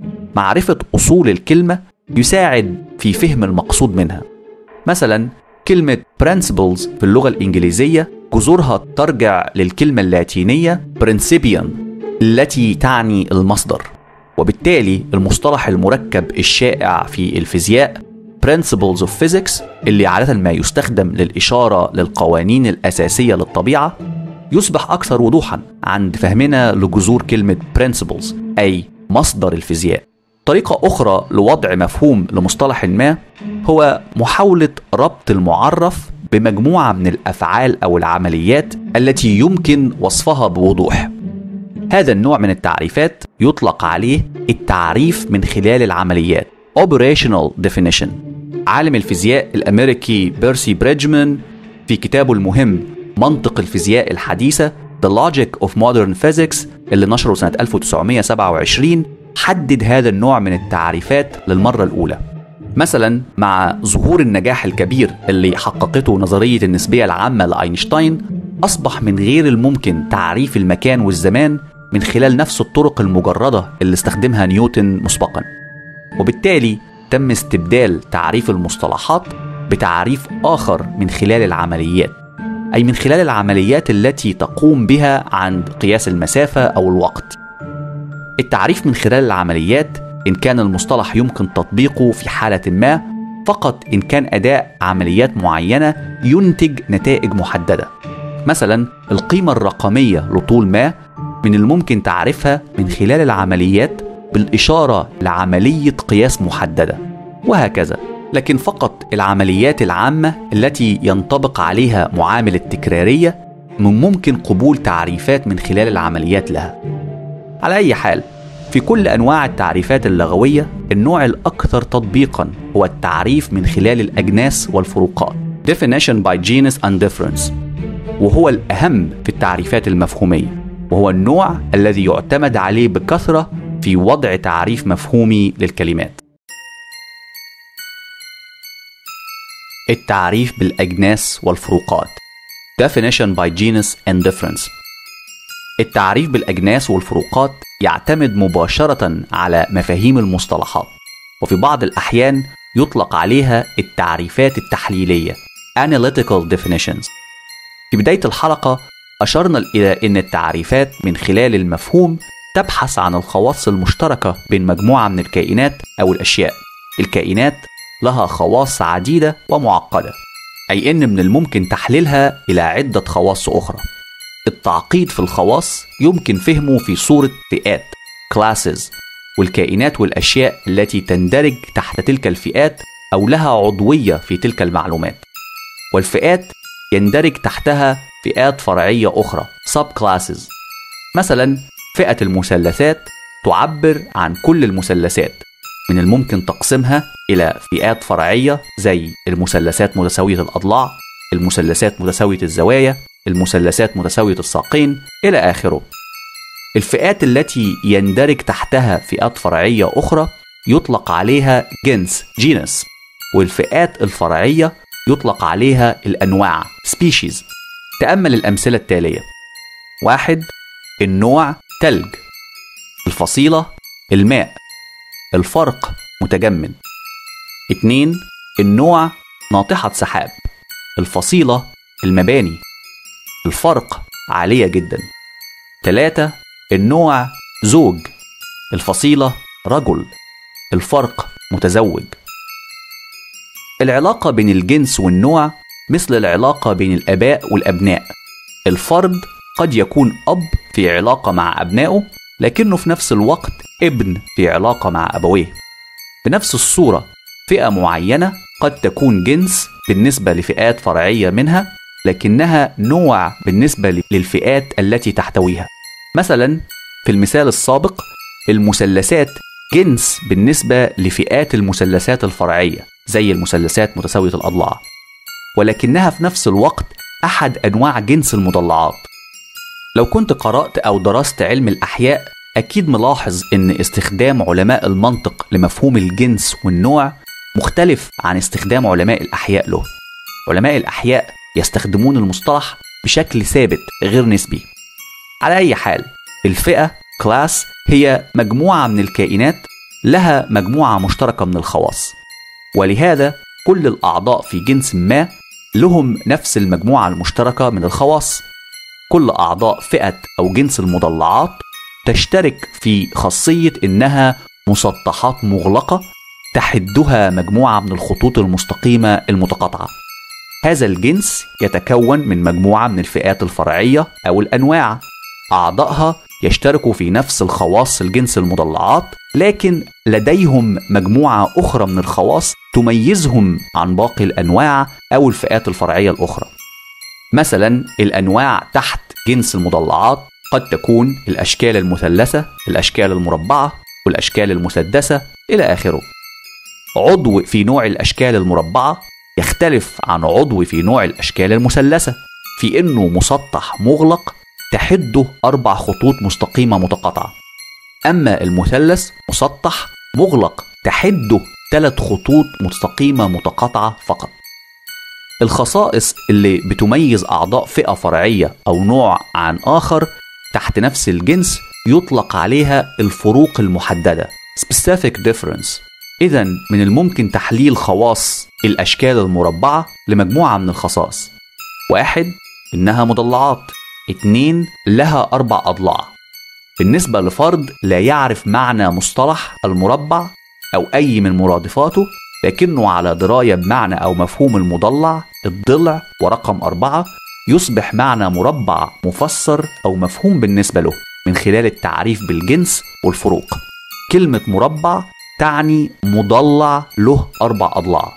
معرفة أصول الكلمة يساعد في فهم المقصود منها. مثلا كلمة principles في اللغة الإنجليزية جذورها ترجع للكلمة اللاتينية principium التي تعني المصدر، وبالتالي المصطلح المركب الشائع في الفيزياء principles of physics اللي عادة ما يستخدم للإشارة للقوانين الأساسية للطبيعة يصبح أكثر وضوحا عند فهمنا لجذور كلمة principles أي مصدر الفيزياء. طريقة أخرى لوضع مفهوم لمصطلح ما هو محاولة ربط المعرف بمجموعة من الأفعال أو العمليات التي يمكن وصفها بوضوح. هذا النوع من التعريفات يطلق عليه التعريف من خلال العمليات operational definition. عالم الفيزياء الأمريكي بيرسي بريدجمان في كتابه المهم منطق الفيزياء الحديثة The Logic of Modern Physics اللي نشره سنة ألف وتسعمائة وسبعة وعشرين حدد هذا النوع من التعريفات للمرة الأولى. مثلا مع ظهور النجاح الكبير اللي حققته نظرية النسبية العامة لأينشتاين، أصبح من غير الممكن تعريف المكان والزمان من خلال نفس الطرق المجردة اللي استخدمها نيوتن مسبقا، وبالتالي تم استبدال تعريف المصطلحات بتعريف آخر من خلال العمليات، أي من خلال العمليات التي تقوم بها عند قياس المسافة أو الوقت. التعريف من خلال العمليات إن كان المصطلح يمكن تطبيقه في حالة ما فقط إن كان أداء عمليات معينة ينتج نتائج محددة. مثلا القيمة الرقمية لطول ما من الممكن تعرفها من خلال العمليات بالإشارة لعملية قياس محددة، وهكذا. لكن فقط العمليات العامة التي ينطبق عليها معامل التكرارية من ممكن قبول تعريفات من خلال العمليات لها. على أي حال، في كل أنواع التعريفات اللغوية النوع الأكثر تطبيقاً هو التعريف من خلال الأجناس والفروقات definition by genus and difference، وهو الأهم في التعريفات المفهومية، وهو النوع الذي يعتمد عليه بكثرة في وضع تعريف مفهومي للكلمات. التعريف بالأجناس والفروقات definition by genus and difference. التعريف بالأجناس والفروقات يعتمد مباشرة على مفاهيم المصطلحات، وفي بعض الأحيان يطلق عليها التعريفات التحليلية Analytical Definitions. في بداية الحلقة أشرنا إلى أن التعريفات من خلال المفهوم تبحث عن الخواص المشتركة بين مجموعة من الكائنات أو الأشياء. الكائنات لها خواص عديدة ومعقدة، أي أن من الممكن تحليلها إلى عدة خواص أخرى. التعقيد في الخواص يمكن فهمه في صورة فئات classes، والكائنات والأشياء التي تندرج تحت تلك الفئات أو لها عضوية في تلك المعلومات. والفئات يندرج تحتها فئات فرعية أخرى subclasses. مثلا فئة المثلثات تعبر عن كل المثلثات، من الممكن تقسيمها إلى فئات فرعية زي المثلثات متساوية الأضلاع، المثلثات متساوية الزوايا، المثلثات متساوية الساقين إلى آخره. الفئات التي يندرج تحتها فئات فرعية أخرى يطلق عليها جنس genus، والفئات الفرعية يطلق عليها الأنواع species. تأمل الأمثلة التالية: واحد، النوع تلج، الفصيلة الماء، الفرق متجمد. اتنين، النوع ناطحة سحاب، الفصيلة المباني، الفرق عالية جدا. تلاتة، النوع زوج، الفصيلة رجل، الفرق متزوج. العلاقة بين الجنس والنوع مثل العلاقة بين الآباء والأبناء. الفرد قد يكون أب في علاقة مع أبنائه، لكنه في نفس الوقت ابن في علاقة مع أبويه. بنفس الصورة فئة معينة قد تكون جنس بالنسبة لفئات فرعية منها، لكنها نوع بالنسبة للفئات التي تحتويها. مثلا في المثال السابق المثلثات جنس بالنسبة لفئات المثلثات الفرعية زي المثلثات متساوية الأضلاع، ولكنها في نفس الوقت أحد أنواع جنس المضلعات. لو كنت قرأت أو درست علم الأحياء أكيد ملاحظ أن استخدام علماء المنطق لمفهوم الجنس والنوع مختلف عن استخدام علماء الأحياء له. علماء الأحياء يستخدمون المصطلح بشكل ثابت غير نسبي. على أي حال، الفئة class هي مجموعة من الكائنات لها مجموعة مشتركة من الخواص، ولهذا كل الأعضاء في جنس ما لهم نفس المجموعة المشتركة من الخواص. كل أعضاء فئة أو جنس المضلعات تشترك في خاصية إنها مسطحات مغلقة تحدها مجموعة من الخطوط المستقيمة المتقاطعة. هذا الجنس يتكون من مجموعة من الفئات الفرعية أو الأنواع، أعضائها يشتركوا في نفس الخواص الجنس المضلعات، لكن لديهم مجموعة أخرى من الخواص تميزهم عن باقي الأنواع أو الفئات الفرعية الأخرى. مثلا الأنواع تحت جنس المضلعات قد تكون الأشكال المثلثة، الأشكال المربعة، والأشكال المسدسة إلى آخره. عضو في نوع الأشكال المربعة يختلف عن عضو في نوع الأشكال المثلثة في إنه مسطح مغلق تحده أربع خطوط مستقيمة متقاطعة، أما المثلث مسطح مغلق تحده ثلاث خطوط مستقيمة متقاطعة فقط. الخصائص اللي بتميز أعضاء فئة فرعية أو نوع عن آخر تحت نفس الجنس يطلق عليها الفروق المحددة specific difference. إذن من الممكن تحليل خواص الأشكال المربعة لمجموعة من الخصائص: واحد، إنها مضلعات. اتنين، لها أربع أضلاع. بالنسبة لفرد لا يعرف معنى مصطلح المربع أو أي من مرادفاته، لكنه على دراية بمعنى أو مفهوم المضلع، الضلع ورقم أربعة، يصبح معنى مربع مفسر أو مفهوم بالنسبة له من خلال التعريف بالجنس والفروق. كلمة مربع تعني مضلع له أربع أضلاع.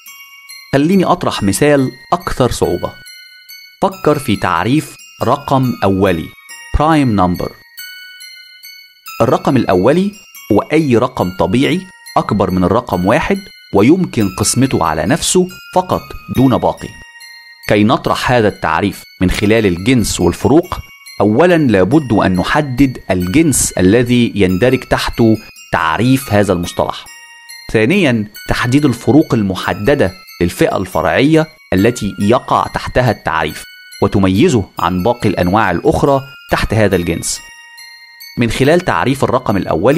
خليني أطرح مثال أكثر صعوبة. فكر في تعريف رقم أولي prime number. الرقم الأولي هو أي رقم طبيعي أكبر من الرقم واحد ويمكن قسمته على نفسه فقط دون باقي. كي نطرح هذا التعريف من خلال الجنس والفروق، أولا لابد أن نحدد الجنس الذي يندرج تحته تعريف هذا المصطلح. ثانيا تحديد الفروق المحددة للفئة الفرعية التي يقع تحتها التعريف وتميزه عن باقي الأنواع الأخرى تحت هذا الجنس. من خلال تعريف الرقم الأولي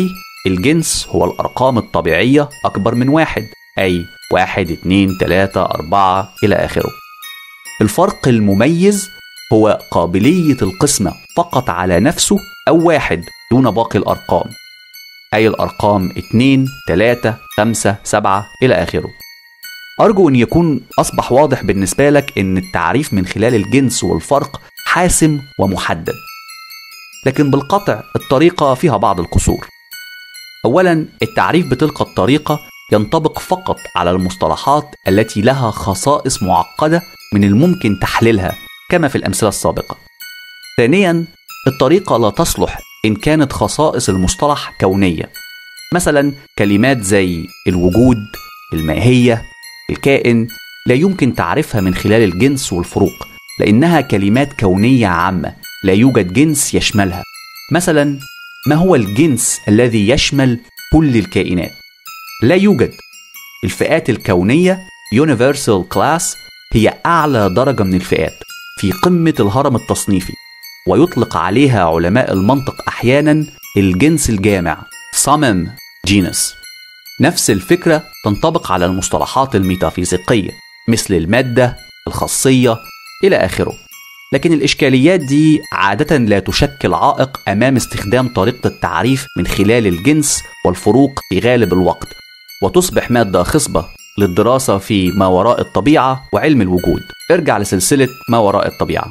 الجنس هو الأرقام الطبيعية أكبر من واحد، أي واحد اتنين تلاتة أربعة إلى آخره. الفرق المميز هو قابلية القسمة فقط على نفسه أو واحد دون باقي الأرقام، أي الأرقام اتنين تلاتة خمسة سبعة إلى آخره. أرجو أن يكون أصبح واضح بالنسبة لك أن التعريف من خلال الجنس والفرق حاسم ومحدد، لكن بالقطع الطريقة فيها بعض القصور. أولا، التعريف بتلك الطريقة ينطبق فقط على المصطلحات التي لها خصائص معقدة من الممكن تحليلها كما في الأمثلة السابقة. ثانيا، الطريقة لا تصلح إن كانت خصائص المصطلح كونية، مثلا كلمات زي الوجود، الماهية، الكائن لا يمكن تعريفها من خلال الجنس والفروق، لأنها كلمات كونية عامة لا يوجد جنس يشملها. مثلا، ما هو الجنس الذي يشمل كل الكائنات؟ لا يوجد. الفئات الكونية Universal Class هي أعلى درجة من الفئات في قمة الهرم التصنيفي، ويطلق عليها علماء المنطق أحيانا الجنس الجامع Summum Genus. نفس الفكرة تنطبق على المصطلحات الميتافيزيقية مثل المادة، الخاصية إلى آخره. لكن الإشكاليات دي عادة لا تشكل عائق أمام استخدام طريقة التعريف من خلال الجنس والفروق في غالب الوقت، وتصبح مادة خصبة للدراسة في ما وراء الطبيعة وعلم الوجود. ارجع لسلسلة ما وراء الطبيعة.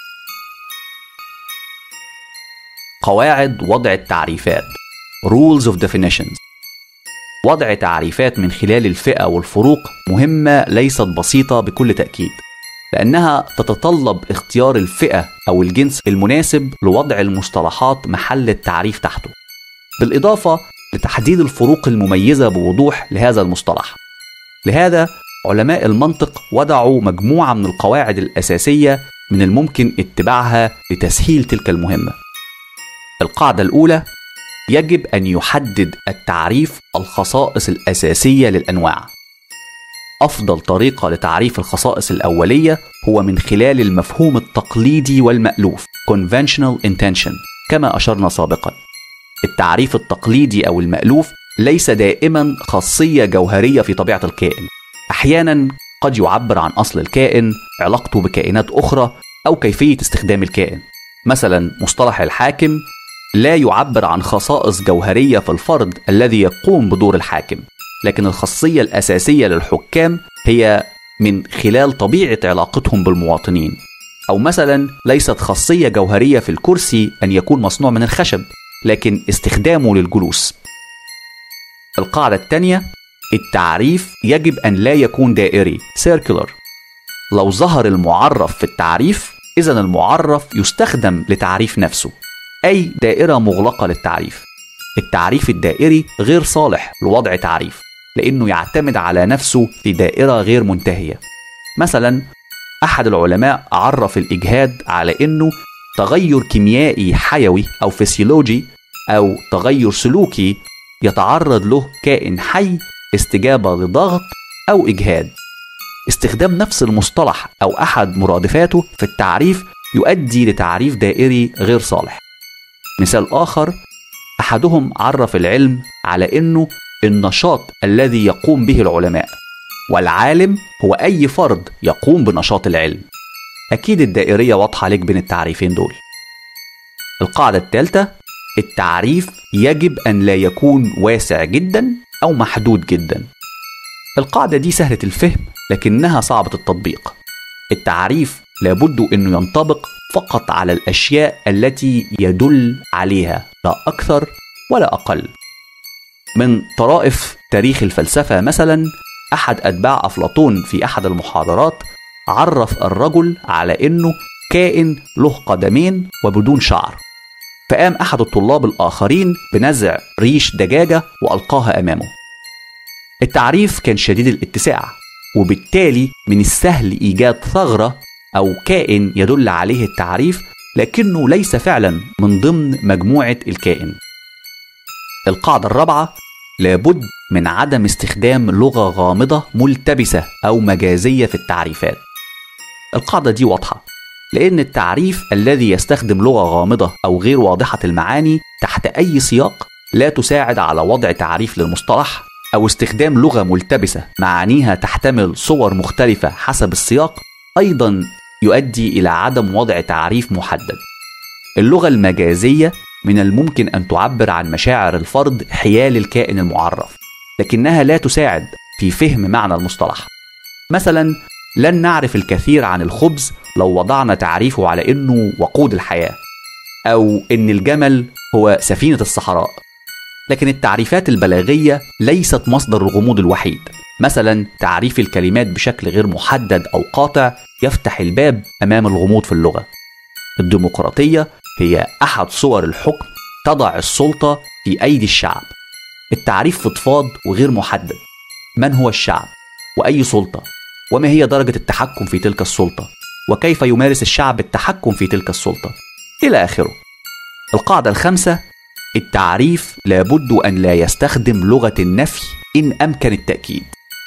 قواعد وضع التعريفات Rules of Definitions. وضع تعريفات من خلال الفئة والفروق مهمة ليست بسيطة بكل تأكيد، لأنها تتطلب اختيار الفئة أو الجنس المناسب لوضع المصطلحات محل التعريف تحته، بالإضافة لتحديد الفروق المميزة بوضوح لهذا المصطلح. لهذا علماء المنطق وضعوا مجموعة من القواعد الأساسية من الممكن اتباعها لتسهيل تلك المهمة. القاعدة الأولى: يجب أن يحدد التعريف الخصائص الأساسية للأنواع. أفضل طريقة لتعريف الخصائص الأولية هو من خلال المفهوم التقليدي والمألوف Conventional Intention كما أشرنا سابقا. التعريف التقليدي أو المألوف ليس دائما خاصية جوهرية في طبيعة الكائن. أحيانا قد يعبر عن أصل الكائن، علاقته بكائنات أخرى، أو كيفية استخدام الكائن. مثلا مصطلح الحاكم لا يعبر عن خصائص جوهرية في الفرد الذي يقوم بدور الحاكم، لكن الخاصية الأساسية للحكام هي من خلال طبيعة علاقتهم بالمواطنين. أو مثلا ليست خاصية جوهرية في الكرسي أن يكون مصنوع من الخشب، لكن استخدامه للجلوس. القاعدة الثانية: التعريف يجب أن لا يكون دائري circular. لو ظهر المعرف في التعريف، إذن المعرف يستخدم لتعريف نفسه، أي دائرة مغلقة للتعريف. التعريف الدائري غير صالح لوضع تعريف، لأنه يعتمد على نفسه في دائرة غير منتهية. مثلا أحد العلماء عرف الإجهاد على أنه تغير كيميائي حيوي أو فسيولوجي أو تغير سلوكي يتعرض له كائن حي استجابة لضغط أو إجهاد. استخدام نفس المصطلح أو أحد مرادفاته في التعريف يؤدي لتعريف دائري غير صالح. مثال آخر: أحدهم عرف العلم على أنه النشاط الذي يقوم به العلماء، والعالم هو أي فرد يقوم بنشاط العلم. أكيد الدائرية واضحة لك بين التعريفين دول. القاعدة الثالثة: التعريف يجب أن لا يكون واسع جدا أو محدود جدا. القاعدة دي سهلة الفهم لكنها صعبة التطبيق. التعريف لابد أنه ينطبق فقط على الأشياء التي يدل عليها، لا أكثر ولا أقل. من طرائف تاريخ الفلسفة مثلا، أحد أتباع أفلاطون في أحد المحاضرات عرف الرجل على أنه كائن له قدمين وبدون شعر، فقام أحد الطلاب الآخرين بنزع ريش دجاجة وألقاها أمامه. التعريف كان شديد الاتساع، وبالتالي من السهل إيجاد ثغرة أو كائن يدل عليه التعريف لكنه ليس فعلا من ضمن مجموعة الكائن. القاعدة الرابعة: لابد من عدم استخدام لغة غامضة ملتبسة أو مجازية في التعريفات. القاعدة دي واضحة، لأن التعريف الذي يستخدم لغة غامضة أو غير واضحة المعاني تحت أي سياق لا تساعد على وضع تعريف للمصطلح، أو استخدام لغة ملتبسة معانيها تحتمل صور مختلفة حسب السياق، أيضا يؤدي إلى عدم وضع تعريف محدد. اللغة المجازية من الممكن أن تعبر عن مشاعر الفرد حيال الكائن المعرف، لكنها لا تساعد في فهم معنى المصطلح. مثلا لن نعرف الكثير عن الخبز لو وضعنا تعريفه على إنه وقود الحياة، أو إن الجمل هو سفينة الصحراء. لكن التعريفات البلاغية ليست مصدر الغموض الوحيد. مثلا تعريف الكلمات بشكل غير محدد أو قاطع يفتح الباب أمام الغموض في اللغة. الديمقراطية هي أحد صور الحكم تضع السلطة في أيدي الشعب. التعريف فضفاض وغير محدد. من هو الشعب؟ وأي سلطة؟ وما هي درجة التحكم في تلك السلطة؟ وكيف يمارس الشعب التحكم في تلك السلطة؟ إلى آخره. القاعدة الخامسة: التعريف لابد أن لا يستخدم لغة النفي إن أمكن التأكيد،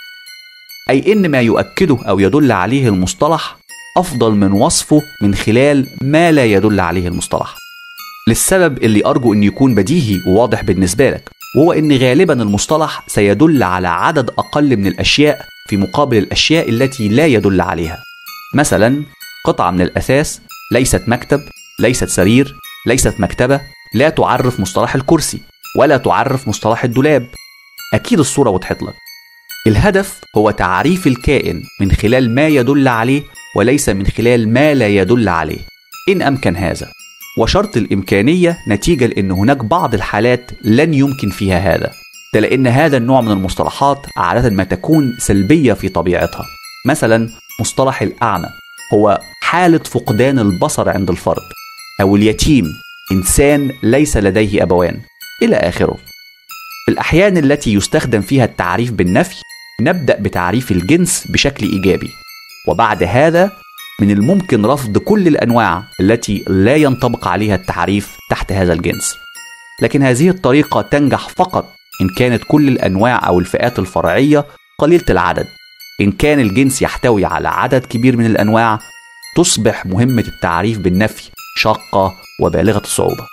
أي إن ما يؤكده أو يدل عليه المصطلح أفضل من وصفه من خلال ما لا يدل عليه المصطلح، للسبب اللي أرجو أن يكون بديهي وواضح بالنسبة لك، وهو أن غالبا المصطلح سيدل على عدد أقل من الأشياء في مقابل الأشياء التي لا يدل عليها. مثلا قطعة من الأثاث ليست مكتب، ليست سرير، ليست مكتبة، لا تعرف مصطلح الكرسي ولا تعرف مصطلح الدولاب. أكيد الصورة وضحت لك. الهدف هو تعريف الكائن من خلال ما يدل عليه وليس من خلال ما لا يدل عليه إن أمكن هذا، وشرط الإمكانية نتيجة لأن هناك بعض الحالات لن يمكن فيها هذا، ده لأن هذا النوع من المصطلحات عادة ما تكون سلبية في طبيعتها. مثلا مصطلح الأعمى هو حالة فقدان البصر عند الفرد، أو اليتيم إنسان ليس لديه أبوان، إلى آخره. في الأحيان التي يستخدم فيها التعريف بالنفي نبدأ بتعريف الجنس بشكل إيجابي، وبعد هذا من الممكن رفض كل الأنواع التي لا ينطبق عليها التعريف تحت هذا الجنس. لكن هذه الطريقة تنجح فقط إن كانت كل الأنواع أو الفئات الفرعية قليلة العدد. إن كان الجنس يحتوي على عدد كبير من الأنواع تصبح مهمة التعريف بالنفي شاقة وبالغة الصعوبة.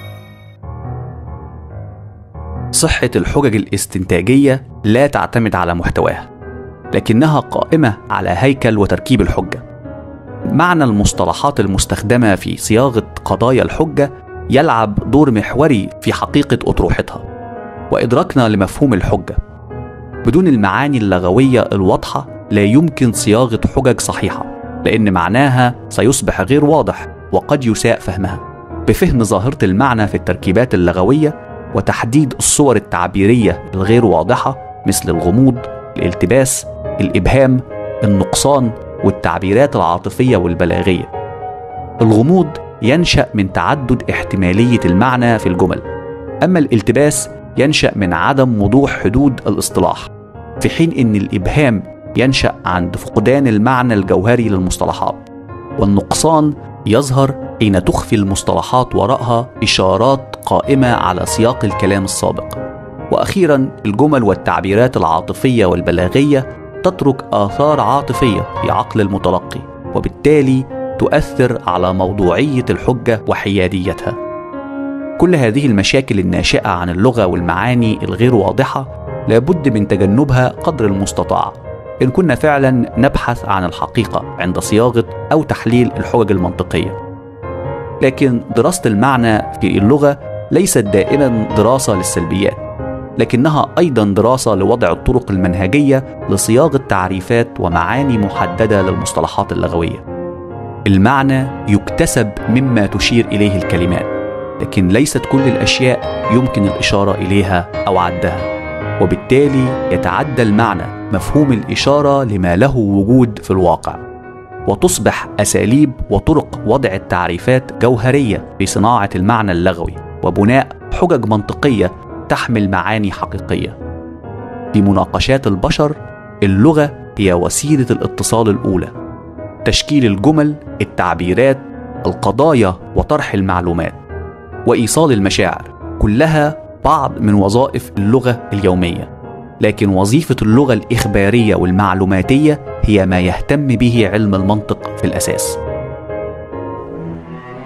صحة الحجج الاستنتاجية لا تعتمد على محتواها، لكنها قائمة على هيكل وتركيب الحجة. معنى المصطلحات المستخدمة في صياغة قضايا الحجة يلعب دور محوري في حقيقة أطروحتها وإدراكنا لمفهوم الحجة. بدون المعاني اللغوية الواضحة لا يمكن صياغة حجج صحيحة، لأن معناها سيصبح غير واضح وقد يساء فهمها. بفهم ظاهرة المعنى في التركيبات اللغوية وتحديد الصور التعبيرية الغير واضحة مثل الغموض، الالتباس، الإبهام، النقصان، والتعبيرات العاطفية والبلاغية. الغموض ينشأ من تعدد احتمالية المعنى في الجمل، أما الالتباس ينشأ من عدم وضوح حدود الاصطلاح، في حين أن الإبهام ينشأ عند فقدان المعنى الجوهري للمصطلحات، والنقصان يظهر حين تخفي المصطلحات وراءها إشارات قائمة على سياق الكلام السابق. وأخيرا الجمل والتعبيرات العاطفية والبلاغية تترك آثار عاطفية في عقل المتلقي، وبالتالي تؤثر على موضوعية الحجة وحياديتها. كل هذه المشاكل الناشئة عن اللغة والمعاني الغير واضحة لابد من تجنبها قدر المستطاع إن كنا فعلا نبحث عن الحقيقة عند صياغة أو تحليل الحجج المنطقية. لكن دراسة المعنى في اللغة ليست دائما دراسة للسلبيات، لكنها أيضا دراسة لوضع الطرق المنهجية لصياغة تعريفات ومعاني محددة للمصطلحات اللغوية. المعنى يكتسب مما تشير إليه الكلمات، لكن ليست كل الأشياء يمكن الإشارة إليها أو عدها، وبالتالي يتعدى المعنى مفهوم الإشارة لما له وجود في الواقع، وتصبح أساليب وطرق وضع التعريفات جوهرية في صناعة المعنى اللغوي وبناء حجج منطقية تحمل معاني حقيقية. في مناقشات البشر اللغة هي وسيلة الاتصال الأولى، تشكيل الجمل، التعبيرات، القضايا وطرح المعلومات وإيصال المشاعر، كلها بعض من وظائف اللغة اليومية. لكن وظيفة اللغة الإخبارية والمعلوماتية هي ما يهتم به علم المنطق في الأساس.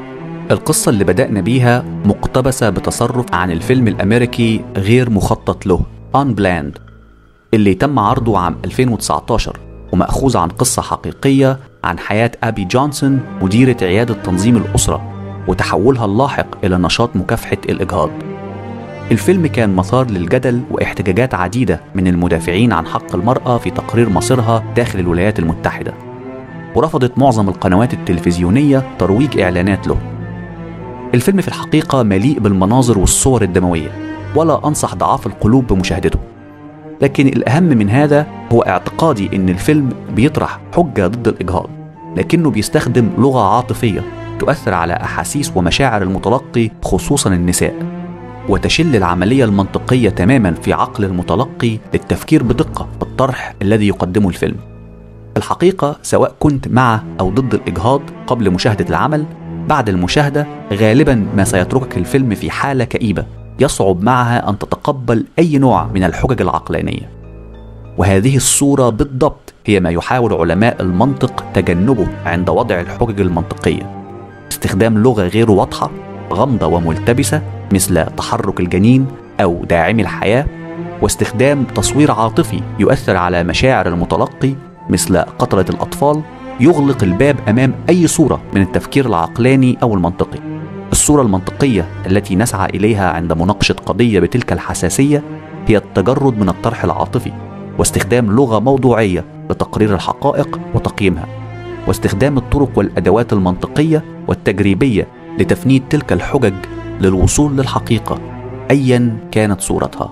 القصة اللي بدأنا بيها مقتبسة بتصرف عن الفيلم الأمريكي غير مخطط له Unplanned اللي تم عرضه عام ألفين وتسعتاشر، ومأخوذ عن قصة حقيقية عن حياة أبي جونسون مديرة عيادة تنظيم الأسرة وتحولها اللاحق إلى نشاط مكافحة الإجهاض. الفيلم كان مثار للجدل واحتجاجات عديدة من المدافعين عن حق المرأة في تقرير مصيرها داخل الولايات المتحدة، ورفضت معظم القنوات التلفزيونية ترويج إعلانات له. الفيلم في الحقيقة مليء بالمناظر والصور الدموية، ولا أنصح ضعاف القلوب بمشاهدته، لكن الأهم من هذا هو اعتقادي إن الفيلم بيطرح حجة ضد الإجهاض، لكنه بيستخدم لغة عاطفية تؤثر على أحاسيس ومشاعر المتلقي خصوصا النساء، وتشل العملية المنطقية تماما في عقل المتلقي للتفكير بدقة بالطرح الذي يقدمه الفيلم. الحقيقة سواء كنت مع أو ضد الإجهاض قبل مشاهدة العمل، بعد المشاهدة غالبا ما سيتركك الفيلم في حالة كئيبة يصعب معها أن تتقبل أي نوع من الحجج العقلانية. وهذه الصورة بالضبط هي ما يحاول علماء المنطق تجنبه عند وضع الحجج المنطقية: استخدام لغة غير واضحة غامضة وملتبسة مثل تحرك الجنين أو داعمي الحياة، واستخدام تصوير عاطفي يؤثر على مشاعر المتلقي مثل قتلة الأطفال، يغلق الباب أمام أي صورة من التفكير العقلاني أو المنطقي. الصورة المنطقية التي نسعى إليها عند مناقشة قضية بتلك الحساسية هي التجرد من الطرح العاطفي، واستخدام لغة موضوعية لتقرير الحقائق وتقييمها، واستخدام الطرق والأدوات المنطقية والتجريبية لتفنيد تلك الحجج للوصول للحقيقة أيا كانت صورتها.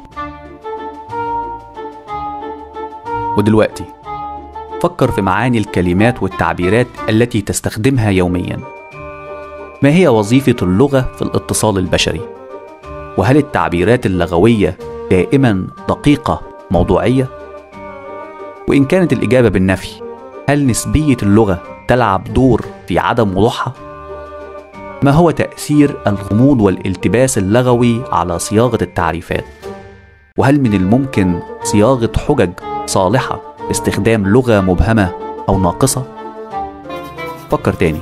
ودلوقتي فكر في معاني الكلمات والتعبيرات التي تستخدمها يوميا. ما هي وظيفة اللغة في الاتصال البشري؟ وهل التعبيرات اللغوية دائما دقيقة موضوعية؟ وإن كانت الإجابة بالنفي، هل نسبية اللغة تلعب دور في عدم وضوحها؟ ما هو تأثير الغموض والالتباس اللغوي على صياغة التعريفات؟ وهل من الممكن صياغة حجج صالحة باستخدام لغة مبهمة أو ناقصة؟ فكر تاني.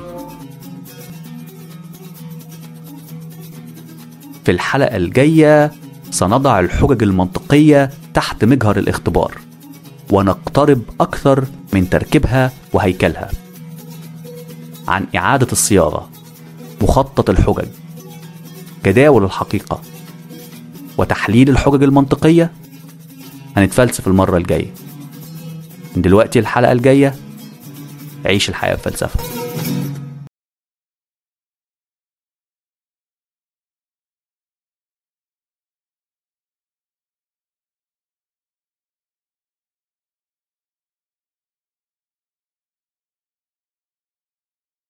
في الحلقة الجاية سنضع الحجج المنطقية تحت مجهر الاختبار، ونقترب أكثر من تركيبها وهيكلها، عن إعادة الصياغة، مخطط الحجج، جداول الحقيقة، وتحليل الحجج المنطقية. هنتفلسف المرة الجاية. من دلوقتي الحلقة الجاية عيش الحياة بفلسفة.